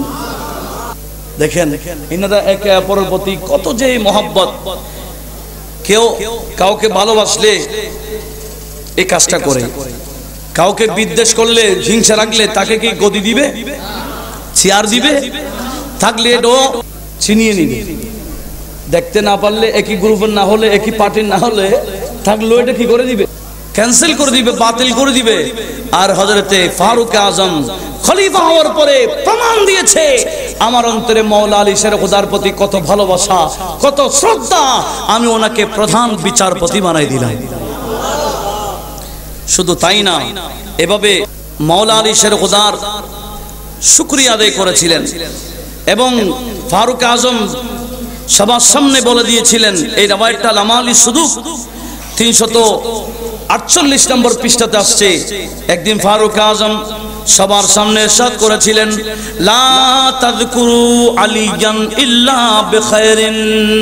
দেখেন ইনারা একে অপরের প্রতি কত যে মহব্বত। কেউ কাউকে ভালোবাসলে এই কাজটা করে, কাউকে বিদ্বেষ করলে, হিংসা রাখলে তাকে কি গদি দিবে? চেয়ার দিবে? থাকলে এটাও ছিনিয়ে নিবে। দেখতে না পারলে, একই গ্রুপের না হলে, একই পার্টির না হলে থাকলেও এটা কি করে দিবে? ক্যান্সেল করে দিবে, বাতিল করে দিবে। আর হযরতে ফারুক আজম খলিফা হওয়ার পরে প্রমাণ দিয়েছে আমার অন্তরে মাওলা আলী শের খোদার প্রতি কত ভালোবাসা, কত শ্রদ্ধা। আমি ওনাকে প্রধান বিচারপতি বানাই দিলাম। শুধু তাই না, এভাবে মাওলা আলী শের খোদার শুকরিয়া আদায় করেছিলেন এবং ফারুক আজম সবার সামনে বলে দিয়েছিলেন। এই রাওয়ায়াতটা লামালি সুদুক তিনশত আটচল্লিশ নম্বর পৃষ্ঠাতে আসছে। একদিন ফারুক আজম সবার সামনে ইরশাদ করেছিলেন, লা তাযকুরু আলিয়ান ইল্লা বিখাইরিন।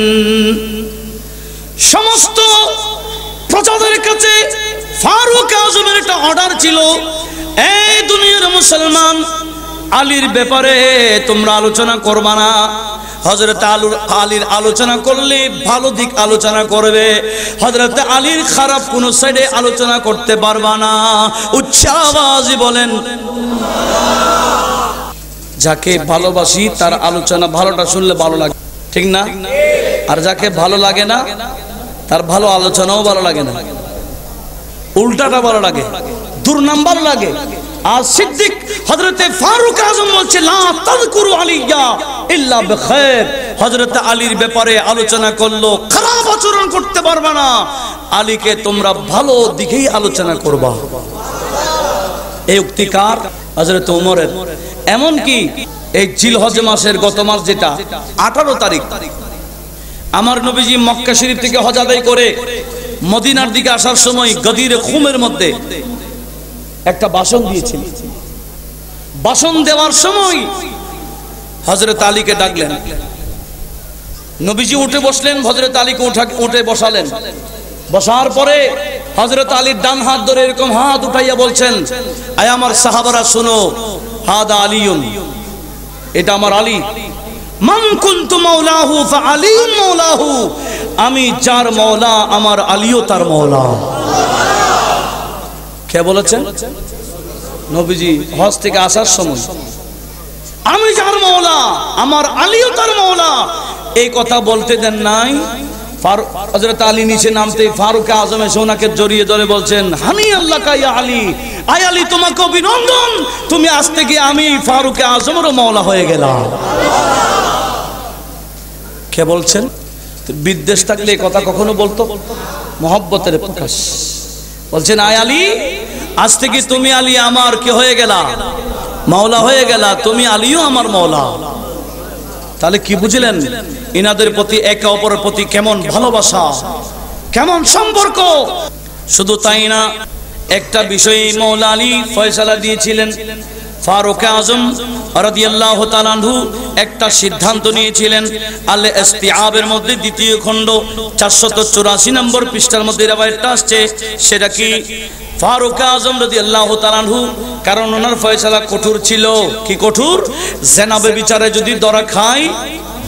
সমস্ত প্রজাদের কাছে ফারুক আজমের একটা অর্ডার ছিল, এই দুনিয়ার মুসলমান, আলীর ব্যাপারে তোমরা আলোচনা করবা না। হযরত আলীর আলোচনা করলে ভালো দিক আলোচনা করবে, হযরত আলীর খারাপ কোন সাইডে আলোচনা করতে পারবা না। উচ্চ আওয়াজে বলেন। যাকে ভালোবাসি তার আলোচনা ভালোটা শুনলে ভালো লাগে, ঠিক না? আর যাকে ভালো লাগে না তার ভালো আলোচনাও ভালো লাগে না, উল্টাটা ভালো লাগে, দুর্নাম্বার লাগে। আর সিদ্দিক হযরতে ফারুক আজম বলছে, লা তাযকুরু আলিয়া ইল্লা বিখাইর। হযরত আলীর ব্যাপারে আলোচনা করলো খারাপ আচরণ করতে পারবা না, আলীকে তোমরা ভালো দিকেই আলোচনা করবা। এই উক্তিকার হযরত ওমরের। এমন কি এই জিলহজ মাসের গত মাস যেটা আঠারো তারিখ, আমার নবীজি মক্কা শরীফ থেকে হজ আদায় করে মদিনার দিকে আসার সময় গদির খুমের মধ্যে একটা বাসন দিয়েছিল। বাসন দেওয়ার সময় হযরত আলীকে ডাকলেন। নবীজি উঠে বসলেন, হযরত আলীকে উঠে বসালেন। বসার পরে হযরত আলীর ডান হাত ধরে এরকম হাত উঠাইয়া বলছেন, আয় আমার সাহাবারা শোনো, হাদা আলিয়ুন, এটা আমার আলী। মান কুনতু মাওলাহু ফাআলিয়ুন মাওলাহু, আমি যার মাওলা আমার আলীও তার মাওলা। কে বলেছেন? নবীজি হজ থেকে আসার সময়, আমি যার মাওলা আমার আলীও তার মাওলা। এই কথা বলতে দেন নাই। হযরত আলী নিচে নামতে ফারুক আজম এসে ওনাকে জড়িয়ে ধরে বলছেন, হানি আল্লাহ কা ইয়া আলী, আয় আলী তোমাকে অভিনন্দন, তুমি আজ থেকে আমি ফারুক আজমেরও মাওলা হয়ে গেলাম। কে বলছেন? বিদ্বেষ থাকলে এই কথা কখনো বলতো? মহব্বতের প্রকাশ। বলছেন, আয় আলী, আজ থেকে তুমি আলী আমার কি হয়ে গেলা? মাওলা হয়ে গেলা, তুমি আলীও আমার মাওলা। তাহলে কি বুঝলেন ইনাদের প্রতি, একে অপরের প্রতি কেমন ভালোবাসা, কেমন সম্পর্ক। শুধু তাই না, একটা বিষয়ে মাওলা আলী ফয়সালা দিয়েছিলেন। ফারুক আজম রাদিয়াল্লাহু তাআলা আনহু একটা সিদ্ধান্ত নিয়েছিলেন। আল ইস্তিআবের মধ্যে দ্বিতীয় খণ্ড চারশত চুরাশি নম্বর পৃষ্ঠার মধ্যে রাওয়ায়াতটা আসছে। সেটা কি? ফারুক আজম রাদিয়াল্লাহু তাআলা আনহু, কারণ ওনার ফয়সালা কঠোর ছিল। কি কঠোর? জেনাবে বিচারে যদি ধরা খায়,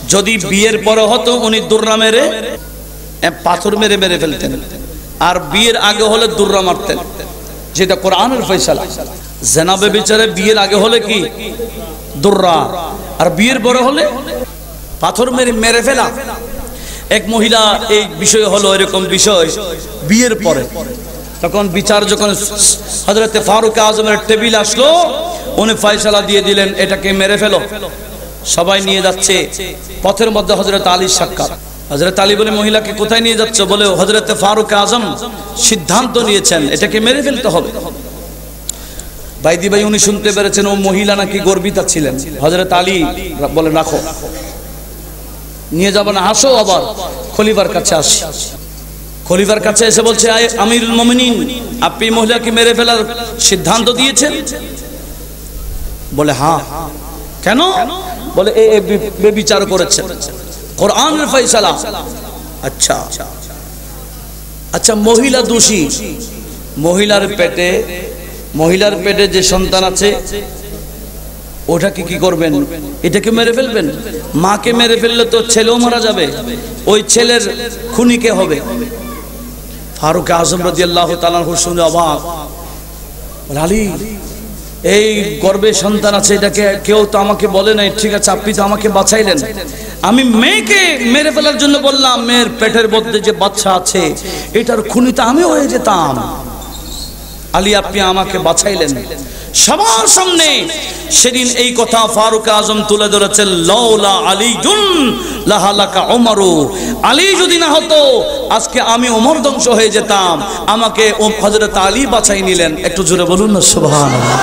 যদি বিয়ের পরে হতো উনি দুর্রা মেরে পাথর মেরে মেরে ফেলতেন, আর বিয়ের আগে হলে দুর্রা মারতেন, যেটা কোরআনের ফয়সালা। জেনা বেবিচারে বিয়ের আগে হলে কি দুর্রা, আর বিয়ের পরে হলে পাথর মেরে মেরে ফেলা। এক মহিলা এই বিষয় হলো এরকম বিষয় বিয়ের পরে, তখন বিচার যখন হযরতে ফারুক আজমের টেবিল আসলো, উনি ফয়সালা দিয়ে দিলেন এটাকে মেরে ফেলো। সবাই নিয়ে যাচ্ছে, পথের মধ্যে হযরত আলীর সাক্ষাৎ। হযরত আলী বলে মহিলাকে কোথায় নিয়ে যাচ্ছে? বলে হযরতে ফারুক আজম সিদ্ধান্ত নিয়েছেন এটাকে মেরে ফেলতে হবে। বাইদি ভাই উনি শুনতে পেরেছেন ও মহিলা নাকি গর্বিতা ছিলেন। হযরত আলী বলে রাখো, নিয়ে যাবো না, আসো আবার খলিফার কাছে আসি। খলিফার কাছে এসে বলছে আমিরুল মুমিনিন, আপনি মহিলাকে মেরে ফেলার সিদ্ধান্ত দিয়েছেন? বলে হ্যাঁ। কেন? বলে এ বেবিচার করেছেন, কোরআনের ফয়সালা। আচ্ছা আচ্ছা মহিলা দোষী, মহিলার পেটে মহিলার পেটে যে সন্তান আছে ওটাকে কি করবেন? এটাকে মেরে ফেলবেন? মাকে মেরে ফেললে তো ছেলেও মারা যাবে, ওই ছেলের খুনিকে হবে। ফারুক আজম রাদিয়াল্লাহু তাআলা শুনে অবাক, আলী এই গর্বে সন্তান আছে, এটাকে কেউ তো আমাকে বলে নাই, ঠিক আছে আপনি তো আমাকে বাঁচাইলেন, আমি মেয়েকে মেরে ফেলার জন্য বললাম, মেয়ের পেটের মধ্যে যে বাচ্চা আছে এটার খুনি তো আমি হয়ে যেতাম। আলী আপনি আমাকে বাঁচাইলেন। সবার সামনে সেদিন এই কথা ফারুক আজম তুলে ধরেছেন, লাউলা আলীউন লাহালাকা উমরু, আলী যদি না হতো আজকে আমি ওমর ধ্বংস হয়ে যেতাম, আমাকে হযরত আলী বাঁচাই নিলেন। একটু জোরে বলুন না সুবহানাল্লাহ।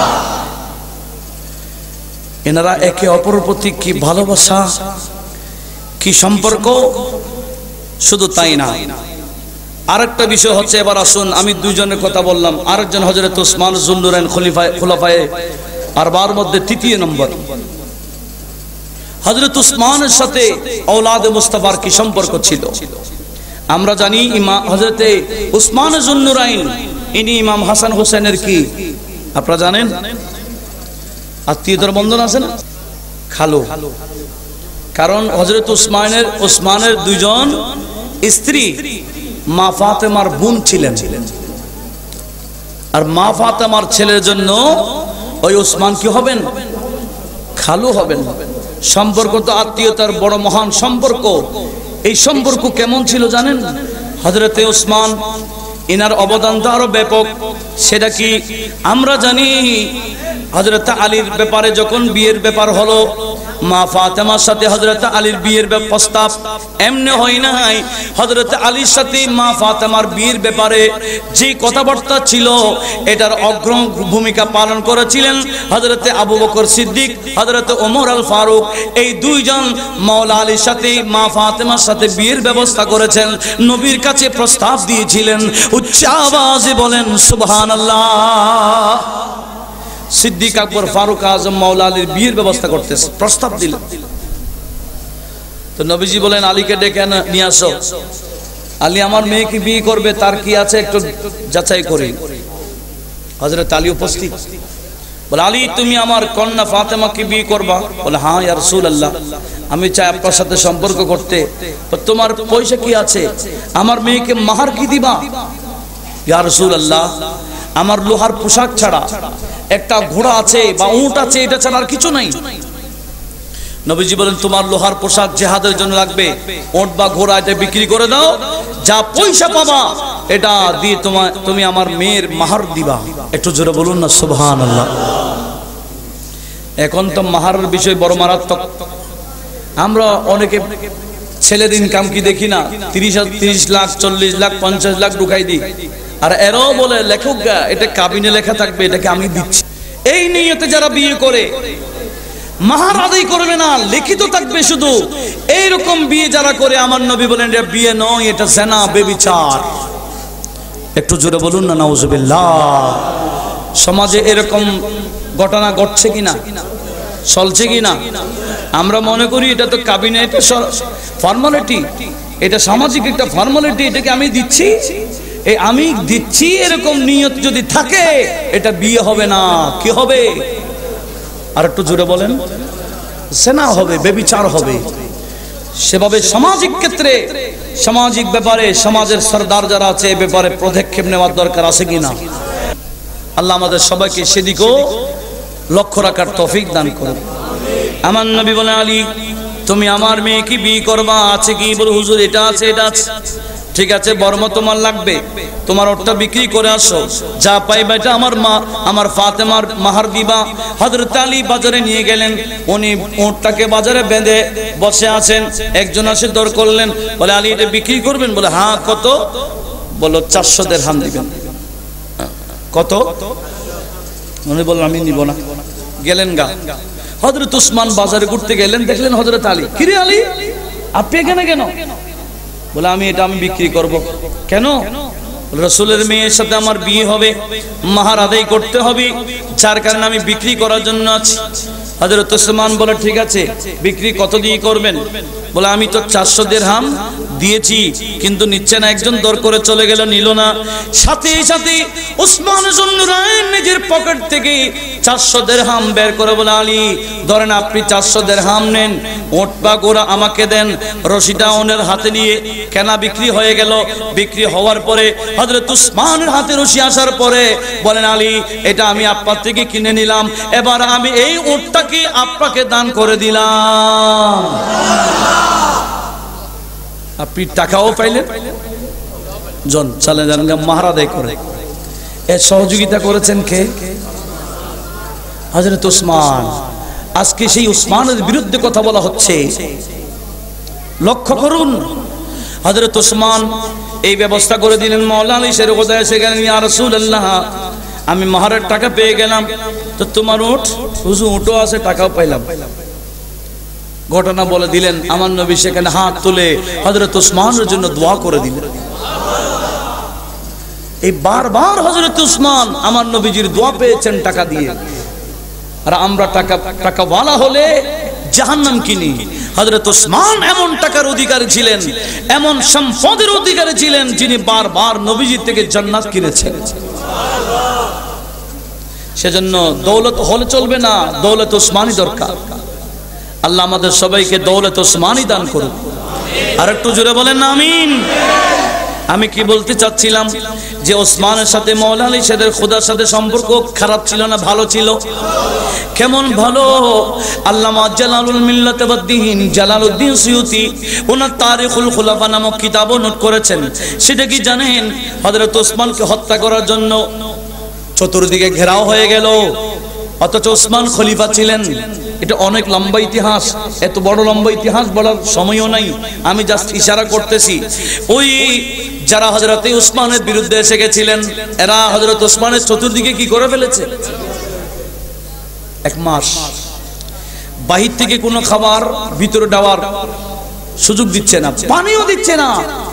এনারা একে অপরের প্রতি কি ভালোবাসা, কি সম্পর্ক। শুধু তাই না, আরেকটা বিষয় হচ্ছে, এবার আসুন আমি দুইজনের কথা বললাম, আরেকজন হযরত উসমান যুন্নুরাইন খলিফায়ে খুলাফায়ে আরবার মধ্যে তৃতীয় নম্বর। হযরত উসমানের সাথে আওলাদে মুস্তাফার কি সম্পর্ক ছিল আমরা জানি। ইমাম হযরতে উসমান যুন্নুরাইন ইনি ইমাম হাসান হোসেনের কি আপনারা জানেন? আত্মীয়তার বন্ধন আছে না, খালু। কারণ হযরত উসমানের উসমানের দুইজন স্ত্রী মা ফাতেমার বোন ছিলেন, আর মা ফাতেমার ছেলের জন্য ওই উসমান কি হবেন? খালু হবেন। সম্পর্ক তো আত্মীয়তার বড় মহান সম্পর্ক। এই সম্পর্ক কেমন ছিল জানেন? হযরতে উসমান ইনার অবদান তো আরো ব্যাপক। সেটা কি আমরা জানি, হযরত আলীর ব্যাপারে যখন বিয়ের ব্যাপার হলো, মা ফাতেমার সাথে হযরত আলীর বিয়ের প্রস্তাব এমনি হয় নাই। হযরত আলীর সাথে মা ফাতেমার বিয়ের ব্যাপারে যে কথাবার্তা ছিল এটার অগ্রণ ভূমিকা পালন করেছিলেন হযরত আবু বকর সিদ্দিক, হযরত ওমর আল ফারুক। এই দুইজন মাওলা আলীর সাথে মা ফাতেমার সাথে বিয়ের ব্যবস্থা করেছেন, নবীর কাছে প্রস্তাব দিয়েছিলেন। উচ্চ আওয়াজে বলেন সুবহানাল্লাহ। সিদ্দিক আকবর ফারুক আজম মাওলা আলীর বিয়ের ব্যবস্থা করতেছে, প্রস্তাব দিলেন। তো নবীজি বলেন আলীকে ডেকে নিয়ে আসো। আলী আমার মেয়েকে বিয়ে করবে, তার কি আছে একটু যাচাই করি। হযরত আলী উপস্থিত। বলে আলী তুমি আমার কন্যা ফাতেমাকে বিয়ে করবা? বলে হ্যাঁ ইয়া রাসূলুল্লাহ, আমি চাই আপনার সাথে সম্পর্ক করতে। তোমার পয়সা কি আছে? আমার মেয়েকে মাহার কি দিবা? ইয়া রাসূলুল্লাহ আমার লোহার পোশাক ছাড়া একটা ঘোড়া আছে বা উট আছে, এটা ছাড়া আর কিছু নাই। নবীজি বলেন তোমার লোহার পোশাক জিহাদের জন্য লাগবে, উট বা ঘোড়া এটা বিক্রি করে দাও, যা পয়সা পাবা এটা দিয়ে তোমার তুমি আমার মেয়ের মাহার দিবা। একটু জোরে বলুন না সুবহানাল্লাহ। এখন তো মাহারের বিষয় বড় মারাত্মক। আমরা অনেকে ছেলের ইনকাম কি দেখি না, তিরিশ তিরিশ লাখ চল্লিশ লাখ পঞ্চাশ লাখ ঢুকাই দিই, আর এরাও বলে লেখক এটা কাবিনে লেখা থাকবে, এটাকে আমি দিচ্ছি। এই নিয়তে যারা বিয়ে করে মাহার আদায় করবে না, লিখিত থাকবে শুধু, এইরকম বিয়ে যারা করে আমার নবী বলেন এটা বিয়ে নয়, এটা জিনা ব্যভিচার। একটু জোরে বলুন না নাউজুবিল্লাহ। সমাজে এরকম ঘটনা ঘটছে কিনা, চলছে কিনা? আমরা মনে করি এটা তো কাবিনে, এটা ফর্মালিটি, এটা সামাজিক একটা ফর্মালিটি, এটাকে আমি দিচ্ছি, এই আমি দিচ্ছি এরকম নিয়ত যদি থাকে এটা বিয়ে হবে না। কি হবে? আর একটু জোরে বলেন। জিনা হবে, ব্যভিচার হবে। সেভাবে সামাজিক ক্ষেত্রে সামাজিক ব্যাপারে সমাজের সরদার যারা আছে এ ব্যাপারে পদক্ষেপ নেওয়ার দরকার আছে কিনা? আল্লাহ আমাদের সবাইকে সেদিকেও লক্ষ্য রাখার তৌফিক দান করুন। আমার নবী বলেন, আলী তুমি আমার মেয়েকে বিয়ে করবা, আছে কি? বলে হুজুর এটা আছে এটা আছে। ঠিক আছে, বর্ম তোমার লাগবে, তোমার ওটা বিক্রি করে আসো, যা পাইবা এটা আমার মা আমার ফাতেমার মাহার দিবা। হযরত আলী বাজারে নিয়ে গেলেন, উনি ওটটাকে বাজারে বেঁধে বসে আছেন। একজন এসে দর করলেন, বলে আলী এটা বিক্রি করবেন? বলে হ্যাঁ। কত? বলো চারশো দিরহাম দিবেন। কত? উনি বললেন আমি নিব না। গেলেন গা। হযরত উসমান বাজারে ঘুরতে গেলেন, দেখলেন হযরত আলী। কিরে আলী, আপনি এখানে কেন? বলে আমি এটা আমি বিক্রি করব। কেন? রাসূলের মেয়ের সাথে আমার বিয়ে হবে, মাহার আদায় করতে হবে, যার কারণে আমি বিক্রি করার জন্য আছি। হযরত উসমান বলে ঠিক আছে, বিক্রি কত দিয়ে করবেন? বলে আমি তো চারশো দিরহাম দিয়েছি, কিন্তু নিচ্ছে না। একজন দর করে চলে গেল, নিল না। সাথে সাথে উসমান জুন্নুরাইন নিজের পকেট থেকে চারশো দিরহাম বের করে বলে আলী ধরেন আপনি চারশো দিরহাম নেন, ওট বা গোড়া আমাকে দেন। রশিটা ওনার হাতে নিয়ে কেনা বিক্রি হয়ে গেল। বিক্রি হওয়ার পরে হযরত উসমানের হাতে রশি আসার পরে বলেন আলী এটা আমি আপনার থেকে কিনে নিলাম, এবার আমি এই ওটটাকে আপনাকে দান করে দিলাম। আপনি টাকাও পাইলেন, জন চলে যান মাহারা আদায় করে। এর সহযোগিতা করেছেন কে? হযরত উসমান। আজকে সেই উসমানের বিরুদ্ধে কথা বলা হচ্ছে। লক্ষ্য করুন, হযরত উসমান এই ব্যবস্থা করে দিলেন। মাওলানা আলী শের খোদা এসে গেলেন, ইয়া রাসূলুল্লাহ আমি মাহারের টাকা পেয়ে গেলাম, তো তোমার উট? হুজুর উটও আছে, টাকাও পাইলাম। ঘটনা বলে দিলেন। আমার নবী সেখানে হাত তুলে হযরত উসমানের জন্য দোয়া করে দিলেন। এই বারবার হযরত উসমান আমার নবীজির দোয়া পেয়েছেন টাকা দিয়ে। আর আমরা টাকা টাকা ওয়ালা হলে জাহান্নাম কিনি। হযরত উসমান এমন টাকার অধিকারী ছিলেন, এমন সম্পদের অধিকারী ছিলেন, যিনি বারবার নবীজি থেকে জান্নাত কিনেছেন। সেজন্য দৌলত হলে চলবে না, দৌলত উসমানী দরকার। আল্লাহ আমাদের সবাইকে দৌলত উসমানী দান করুন। আর একটু জোরে বলেন আমিন। আমি কি বলতে চাচ্ছিলাম যে ওসমানের সাথে মাওলানা আলী শেরের খোদার সাথে সম্পর্ক খারাপ ছিল না, ভালো ছিল। কেমন ভালো? আল্লামা জালালুল মিল্লাত ওয়াদ-দ্বীন জালালউদ্দিন সুয়ুতী ওনার তারিখুল খুলাফা নামক কিতাবও নোট করেছেন। সেটা কি জানেন? হযরত ওসমানকে হত্যা করার জন্য চতুর্দিকে ঘেরাও হয়ে গেল, অথচ ওসমান খলিফা ছিলেন। এটা অনেক লম্বা ইতিহাস, এত বড় লম্বা ইতিহাস বলার সময়ও নাই, আমি জাস্ট ইশারা করতেছি। ওই যারা হযরত উসমানের বিরুদ্ধে এসে গেছিলেন, এরা হযরত উসমানের চতুর্দিকে কি করে ফেলেছে? এক মাস বাহির থেকে কোনো খাবার ভিতরে দেওয়ার সুযোগ দিচ্ছে না, পানিও দিচ্ছে না।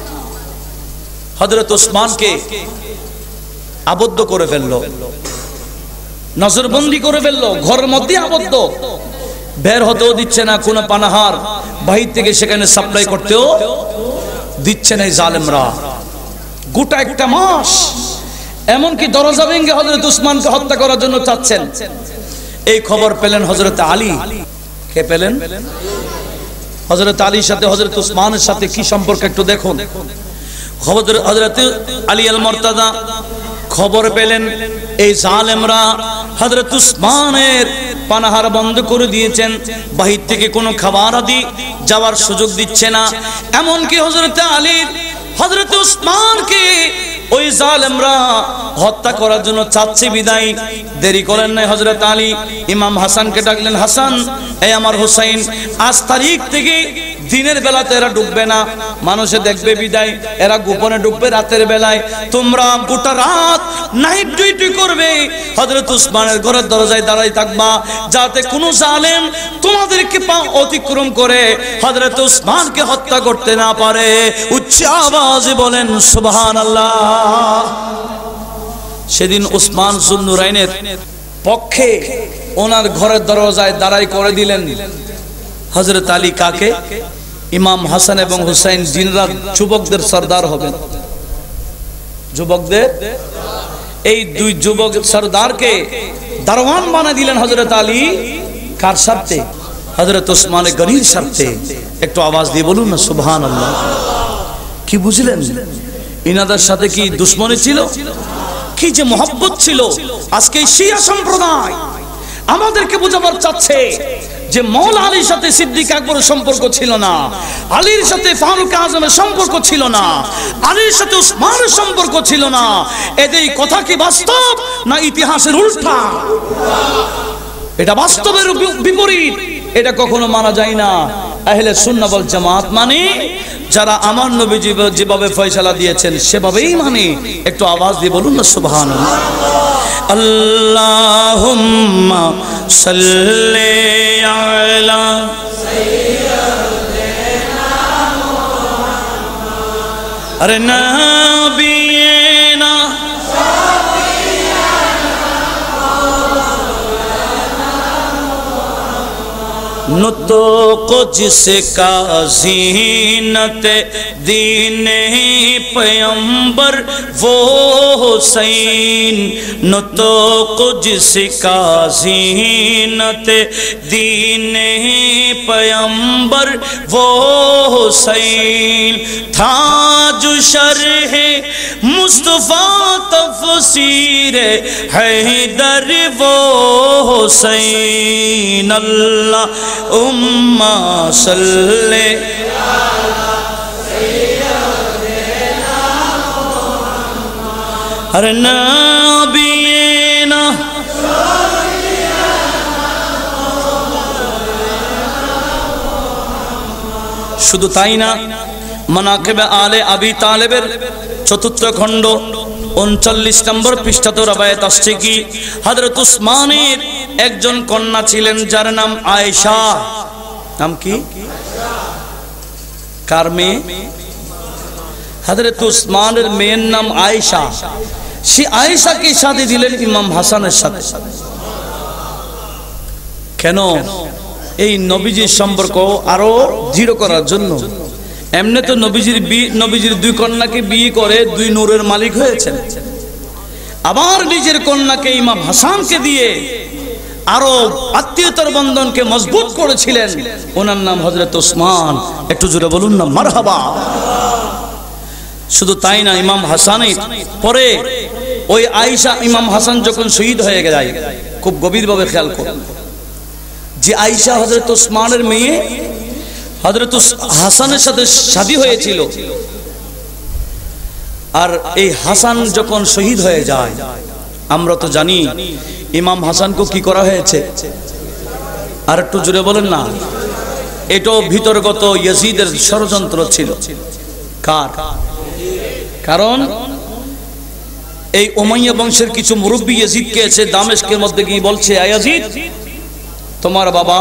হযরত উসমানকে আবদ্ধ করে ফেললো, নজরবন্দি করে ফেললো, ঘরের মধ্যে আবদ্ধ, বের হতেও দিচ্ছে না। কোন পানাহার বাহির থেকে সেখানে সাপ্লাই করতেও দিচ্ছে না জালেমরা। গোটা একটা মাস, এমনকি দরজা ভেঙে হযরত উসমানকে হত্যা করার জন্য চাচ্ছেন। এই খবর পেলেন হযরত আলী। কে পেলেন? হযরত আলীর সাথে হযরত উসমানের সাথে কি সম্পর্ক একটু দেখুন। হযরত আলী আল মুরতাদা খবর পেলেন এই জালেমরা হযরত উসমানের পানাহার বন্ধ করে দিয়েছেন, বাহির থেকে কোনো খাবার আদি যাওয়ার সুযোগ দিচ্ছে না। এমনকি হযরত আলী হযরত উসমানকে ওই জালেমরা হত্যা করার জন্য চাচ্ছে বিদায় দেরি করেন নাই। হযরত আলী ইমাম হাসানকে ডাকলেন, হাসান এই আমার হুসাইন, আজ তারিখ থেকে দিনের বেলাতে এরা ডুববে না, মানুষে দেখবে বিদায়, এরা গোপনে ডুববে রাতের বেলায়। তোমরা গোটা রাত নাইট ডিউটি করবে, হযরত উসমানের ঘরের দরজায় দাঁড়াই থাকবা, যাতে কোনো জালেম তোমাদেরকে পা অতিক্রম করে হযরত উসমানকে হত্যা করতে না পারে। উচ্চ আওয়াজে বলেন সুবহানাল্লাহ। সেদিন উসমান যুন্নুরাইনের পক্ষে ওনার ঘরের দরজায় দাঁড়াই করে দিলেন হযরত আলী। কাকে? ইমাম হাসান এবং হুসাইন জিনরাত যুবকদের সরদার হবেন। যুবকদের এই দুই যুবক সরদারকে দারওয়ান বানিয়ে দিলেন হযরত আলী। কার স্বার্থে? হযরত উসমানের গনির স্বার্থে। একটু আওয়াজ দিয়ে বলুন না সুবহানাল্লাহ। কি বুঝলেন? ইনাদের সাথে কি দুশ্মনী ছিল? কি যে মহব্বত ছিল। আজকে শিয়া সম্প্রদায় আমাদেরকে বোঝাবার চাচ্ছে যে মওলা আলীর সাথে সিদ্দিক আকবরের সম্পর্ক ছিল না, আলীর সাথে ফারুক আজমের সম্পর্ক ছিল না, আলীর সাথে উসমানের সম্পর্ক ছিল না। এদের কথা কি বাস্তব না ইতিহাসের উল্টা? এটা বাস্তবের বিপরীত, এটা কখনো মানা যায় না। আহলে সুন্নাহ ওয়াল জামাত মানে যারা আমার নবী যেভাবে ফয়সালা দিয়েছেন সেভাবেই মানে। একটু আওয়াজ দিয়ে বলুন না সুবহানাল্লাহ। আল্লাহুম্মা সাল্লি আলা সাইয়্যিদিনা মুহাম্মদ আরে নবিয়িনা नुतुक़ जिसका ज़ीनत दीने पैगंबर वो हुसैन, नुतुक़ जिसका ज़ीनत दीने पैगंबर वो हुसैन, था जो शरह मुस्तफ़ा तफ़सीर हैदर वो हुसैन। अल्लाह उम्मा सल्ले हर नबीना শুধু তাই না, মানাকিবে আলে আবি তালেবের চতুর্থ খণ্ড উনচল্লিশ নম্বর পৃষ্ঠাতে রবায়াত আসছে কি হযরত উসমানের একজন কন্যা ছিলেন যার নাম আয়েশা। নাম কি? কার মেয়ে? হযরত উসমানের মেয়ের নাম আয়েশা। সে আয়েশাকে শাদী দিলেন ইমাম হাসানের সাথে। কেন? এই নবীজির সম্পর্ক আরো দৃঢ় করার জন্য। এমনি তো নবীজির নবীজির দুই কন্যাকে বিয়ে করে দুই নূরের মালিক হয়েছেন, আবার নিজের কন্যাকে ইমাম হাসানকে দিয়ে আরো আত্মীয়তার বন্ধনকে মজবুত করেছিলেন। ওনার নাম হযরত উসমান। একটু জোরে বলুন না মারহাবা। শুধু তাই না, ইমাম হাসানের পরে ওই আয়েশা ইমাম হাসান যখন শহীদ হয়ে যায়, খুব গভীরভাবে খেয়াল করুন যে আয়েশা হযরত উসমানের মেয়ে হযরত হাসানের সাথে শাদী হয়েছিল। আর এই হাসান যখন শহীদ হয়ে যায়, আমরা তো জানি ইমাম হাসানকে কি করা হয়েছে। আর একটু জোরে বলেন না। এটাও ভিতরগত ইয়াজিদের ষড়যন্ত্র ছিল। কার? কারণ এই উমাইয়া বংশের কিছু মুরব্বী ইয়াজিদকে এসে দামেস্কের মধ্যে গিয়ে বলছে, ইয়াজিদ তোমার বাবা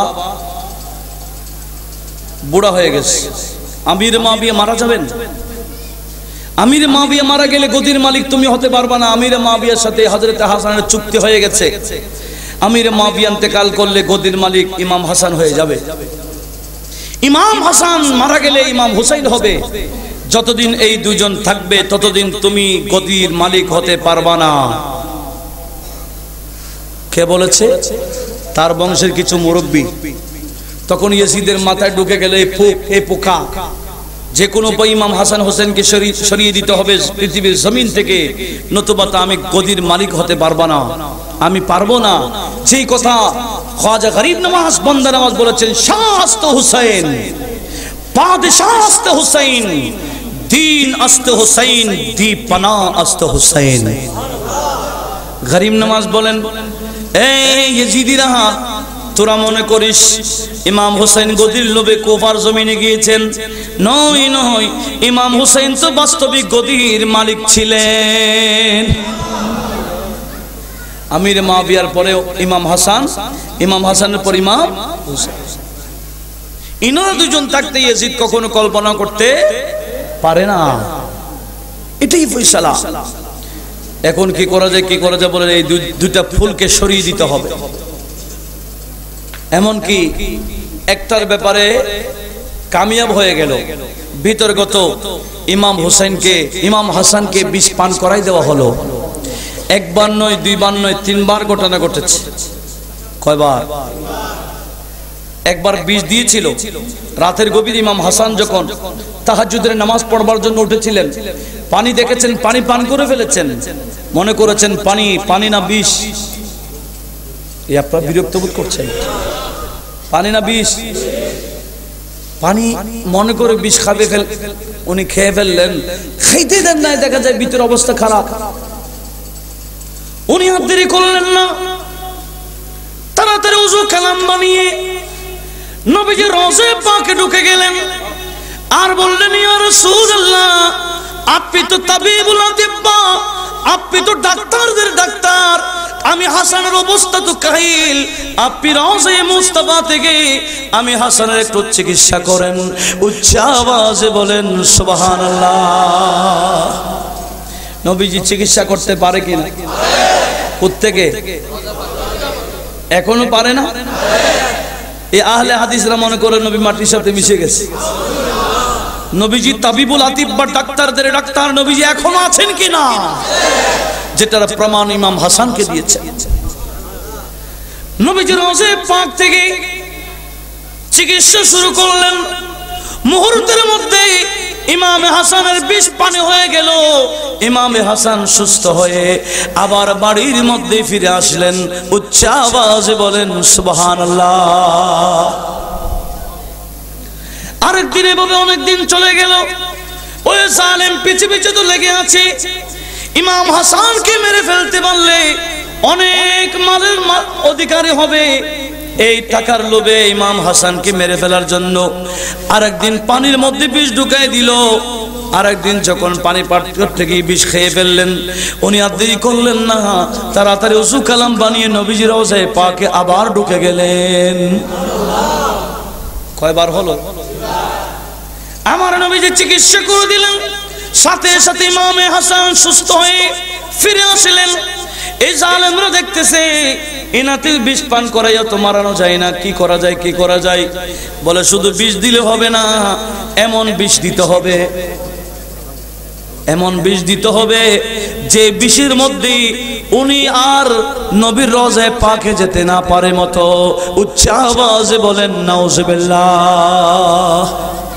বুড়া হয়ে গেছে, আমির মুআবিয়া মারা যাবেন, আমির মুআবিয়া মারা গেলে গদির মালিক তুমি হতে পারবা না। আমির মুআবিয়ার সাথে হযরত হাসানের চুক্তি হয়ে গেছে, আমির মুআবিয়া ইন্তেকাল করলে গদির মালিক ইমাম হাসান হয়ে যাবে। ইমাম হাসান মারা গেলে ইমাম হুসাইন হবে। যতদিন এই দুজন থাকবে ততদিন তুমি গদির মালিক হতে পারবা না। কে বলেছে? তার বংশের কিছু মুরব্বী। তখন ইয়াজিদের মাথায় ঢুকে গেল এই পোক, এই পোকা, যে কোনো উপায়ে ইমাম হাসান হোসেনকে সরিয়ে দিতে হবে পৃথিবীর জমিন থেকে, নতুবা তা আমি গদির মালিক হতে পারবো না, আমি পারবো না। যেই কথা খাজা গরিব নওয়াজ বান্দা নওয়াজ বলেছেন, শাস্ত হুসাইন বাদশাহ আস্ত হুসাইন, দিন আস্ত হুসাইন, দীপানা আস্ত হুসাইন। গরিব নওয়াজ বলেন, এই ইয়াজিদিরা, তোরা মনে করিস ইমাম হুসাইন গদির লোভে কুফার জমিনে গিয়েছেন? নয় নয়, ইমাম হুসাইন তো বাস্তবিক গদির মালিক ছিলেন। আমির মুআবিয়ার পরে ইমাম হাসান, ইমাম হাসানের পর ইমাম হুসাইন। ইনারা দুজন থাকতে ইয়াজিদ কখনো কল্পনা করতে পারে না। এটাই ফয়সালা। এখন কি করা যায়, কি করা যায় বলে এই দুইটা ফুলকে সরিয়ে দিতে হবে। এমনকি একটার ব্যাপারে কামিয়াব হয়ে গেল, ভিতরগত ইমাম হুসাইনকে ইমাম হাসানকে বিষ পান করাই দেওয়া হলো। একবার নয়, দুইবার নয়, তিনবার ঘটনা ঘটেছে। কয়বার? একবার বিষ দিয়েছিল। রাতের গভীর ইমাম হাসান যখন তাহাজ্জুদের নামাজ পড়বার জন্য উঠেছিলেন, পানি দেখেছেন, পানি পান করে ফেলেছেন, মনে করেছেন পানি পানি না বিষ। এই আপনারা বিরক্ত বোধ করছেন? পানি না বিষ? পানি মনে করে বিষ খাবে ফেল, উনি খেয়ে ফেললেন। খাইতে দেন নাই, দেখা যায় ভিতর অবস্থা খারাপ। উনি আর দেরি করলেন না, তাড়াতাড়ি ওযু কালাম বানিয়ে নবীজি রওজা পাকে ঢুকে গেলেন আর বললেন, ইয়া রাসূলুল্লাহ, আপনি তো তাবিবুল আতিব্বা, আপনি তো ডাক্তারদের ডাক্তার, আমি হাসানের অবস্থা তো কাহিল, আপনি রওজায়ে মুস্তাফা থেকে আমি হাসানের একটু চিকিৎসা করেন। উচ্চ আওয়াজে বলেন সুবহানাল্লাহ। নবীজি চিকিৎসা করতে পারে কিনা? কোত্থেকে? এখনো পারে না? এই আহলে হাদিসরা মনে করে নবী মাটির সাথে মিশে গেছে। নবীজি তাবিবুল আতিব্বা, ডাক্তারদের ডাক্তার, নবীজি এখনো আছেন কিনা, যেটার প্রমাণ ইমাম হাসানকে দিয়েছে। নবীজি রওজা পাক থেকে চিকিৎসা শুরু করলেন। মুহূর্তের মধ্যে ইমামে হাসানের বিষ পানি হয়ে গেল। ইমামে হাসান সুস্থ হয়ে আবার বাড়ির মধ্যে ফিরে আসলেন। উচ্চ আওয়াজে বলেন সুবহানাল্লাহ। আরেকদিন এভাবে অনেকদিন চলে গেল। ওই জালেম পিছে পিছে তো লেগে আছে। ইমাম হাসানকে মেরে ফেলতে পারলে অনেক মালের অধিকারী হবে, এই টাকার লোভে ইমাম হাসানকে মেরে ফেলার জন্য আরেকদিন পানির মধ্যে বিষ ঢুকাই দিল। আরেকদিন যখন পানি পাত্র থেকে বিষ খেয়ে ফেললেন, উনি আর দেরি করলেন না, তাড়াতাড়ি ওযু কালাম বানিয়ে নবীজির রওজায়ে পাকে আবার ঢুকে গেলেন। কয়বার হলো? আমার নবীজি চিকিৎসা করে দিলেন। সাথে সাথে ইমামে হাসান সুস্থ হয়ে ফিরে আসলেন। এই জালেমরা দেখতেছে এনাতে বিষ পান করাইয়া তো মারানো যায় না, কি করা যায় কি করা যায়। বলে শুধু বিষ দিলে হবে না, এমন বিষ দিতে হবে, এমন বিষ দিতে হবে যে বিষের মধ্যে উনি আর নবীর রওজায়ে পাকে যেতে না পারে মতো। উচ্চ আওয়াজে বলেন নাউজুবিল্লাহ।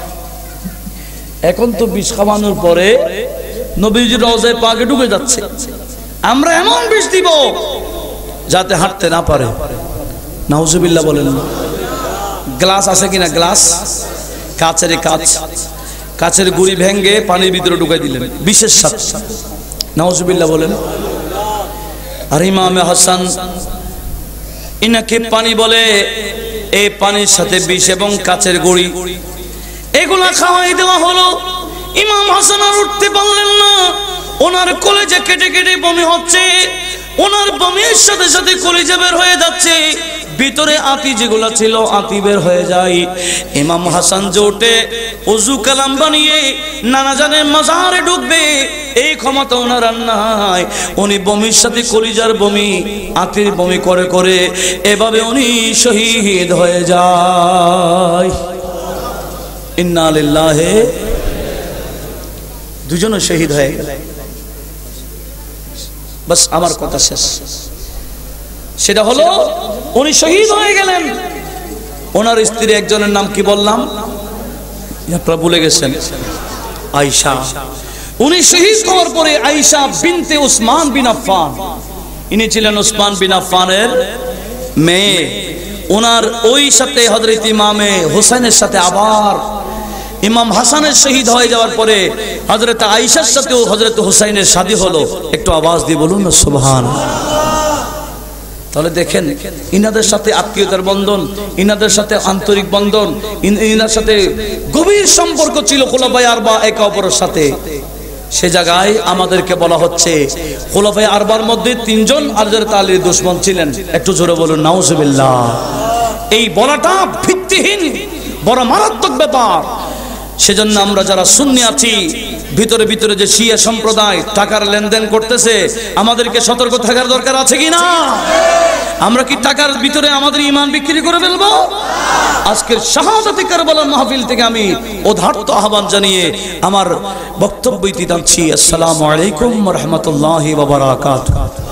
এখন তো বিষ খাওয়ানোর পরে নবীজির রওজায়ে পাকে ঢুকে যাচ্ছে, আমরা এমন বিষ দিব যাতে হাঁটতে না পারে। নাউজুবিল্লাহ বলেন। গ্লাস আছে কিনা? গ্লাস, কাচের কাচ, কাচের গুড়ি ভেঙে পানির ভিতরে ঢুকাই দিলেন বিষের সাথে। নাউজুবিল্লাহ বলেন। আর ইমামে হাসান ইনাকে পানি বলে, এই পানির সাথে বিষ এবং কাচের গুড়ি এগুলা খাওয়াই দেওয়া হলো। ইমাম হাসান আর উঠতে পারলেন না, ওনার কলেজে কেটে কেটে বমি হচ্ছে, ওনার বমির সাথে সাথে কলিজা বের হয়ে যাচ্ছে, ভিতরে আতি যেগুলা ছিল আতি বের হয়ে যায়। ইমাম হাসান জোটে ওযু কালাম বানিয়ে নানা জানের মাজারে ঢুকবে, এই ক্ষমতা ওনার আর নাই। উনি বমির সাথে কলিজার বমি, আতির বমি করে করে এভাবে উনি শহীদ হয়ে যায়। ইন্না লিল্লাহি, দুজনে শহীদ হয়ে গেল। বাস আমার কথা শেষ। সেটা হলো উনি শহীদ হয়ে গেলেন। ওনার স্ত্রী একজনের নাম কি বললাম, আপনারা ভুলে গেছেন, আয়েশা। উনি শহীদ হওয়ার পরে আয়েশা বিনতে উসমান বিন আফফান, ইনি ছিলেন উসমান বিন আফফানের মেয়ে। ওনার ওই সাথে হযরত ইমামে হোসেনের সাথে আবার ইমাম হাসানের শহীদ হয়ে যাওয়ার পরে হযরত আয়েশার সাথেও হযরত হুসাইনের শাদী হলো। একটু আওয়াজ দিয়ে বলুন না সুবহানাল্লাহ। তাহলে দেখেন ইনাদের সাথে আত্মীয়তার বন্ধন, ইনাদের সাথে আন্তরিক বন্ধন, ইনার সাথে গভীর সম্পর্ক ছিল খুলাফায়ে আরবা একে অপরের সাথে। সে জায়গায় আমাদেরকে বলা হচ্ছে খুলাফায়ে আরবার মধ্যে তিনজন হযরত আলীর দুশমন ছিলেন। একটু জোরে বলুন নাউজুবিল্লাহ। এই বলাটা ভিত্তিহীন, বড় মারাত্মক ব্যাপার। সেজন্য আমরা যারা সুন্নি আছি, ভিতরে ভিতরে যে শিয়া সম্প্রদায় টাকার লেনদেন করতেছে, আমাদেরকে সতর্ক থাকার দরকার আছে কিনা? আমরা কি টাকার ভিতরে আমাদের ঈমান বিক্রি করে ফেলবো? আজকের শাহাদাতে কারবালার মাহফিল থেকে আমি উদাত্ত আহ্বান জানিয়ে আমার বক্তব্য ইতি টানছি। আসসালামু আলাইকুম ওয়া রাহমাতুল্লাহি ওয়া বারাকাতুহু।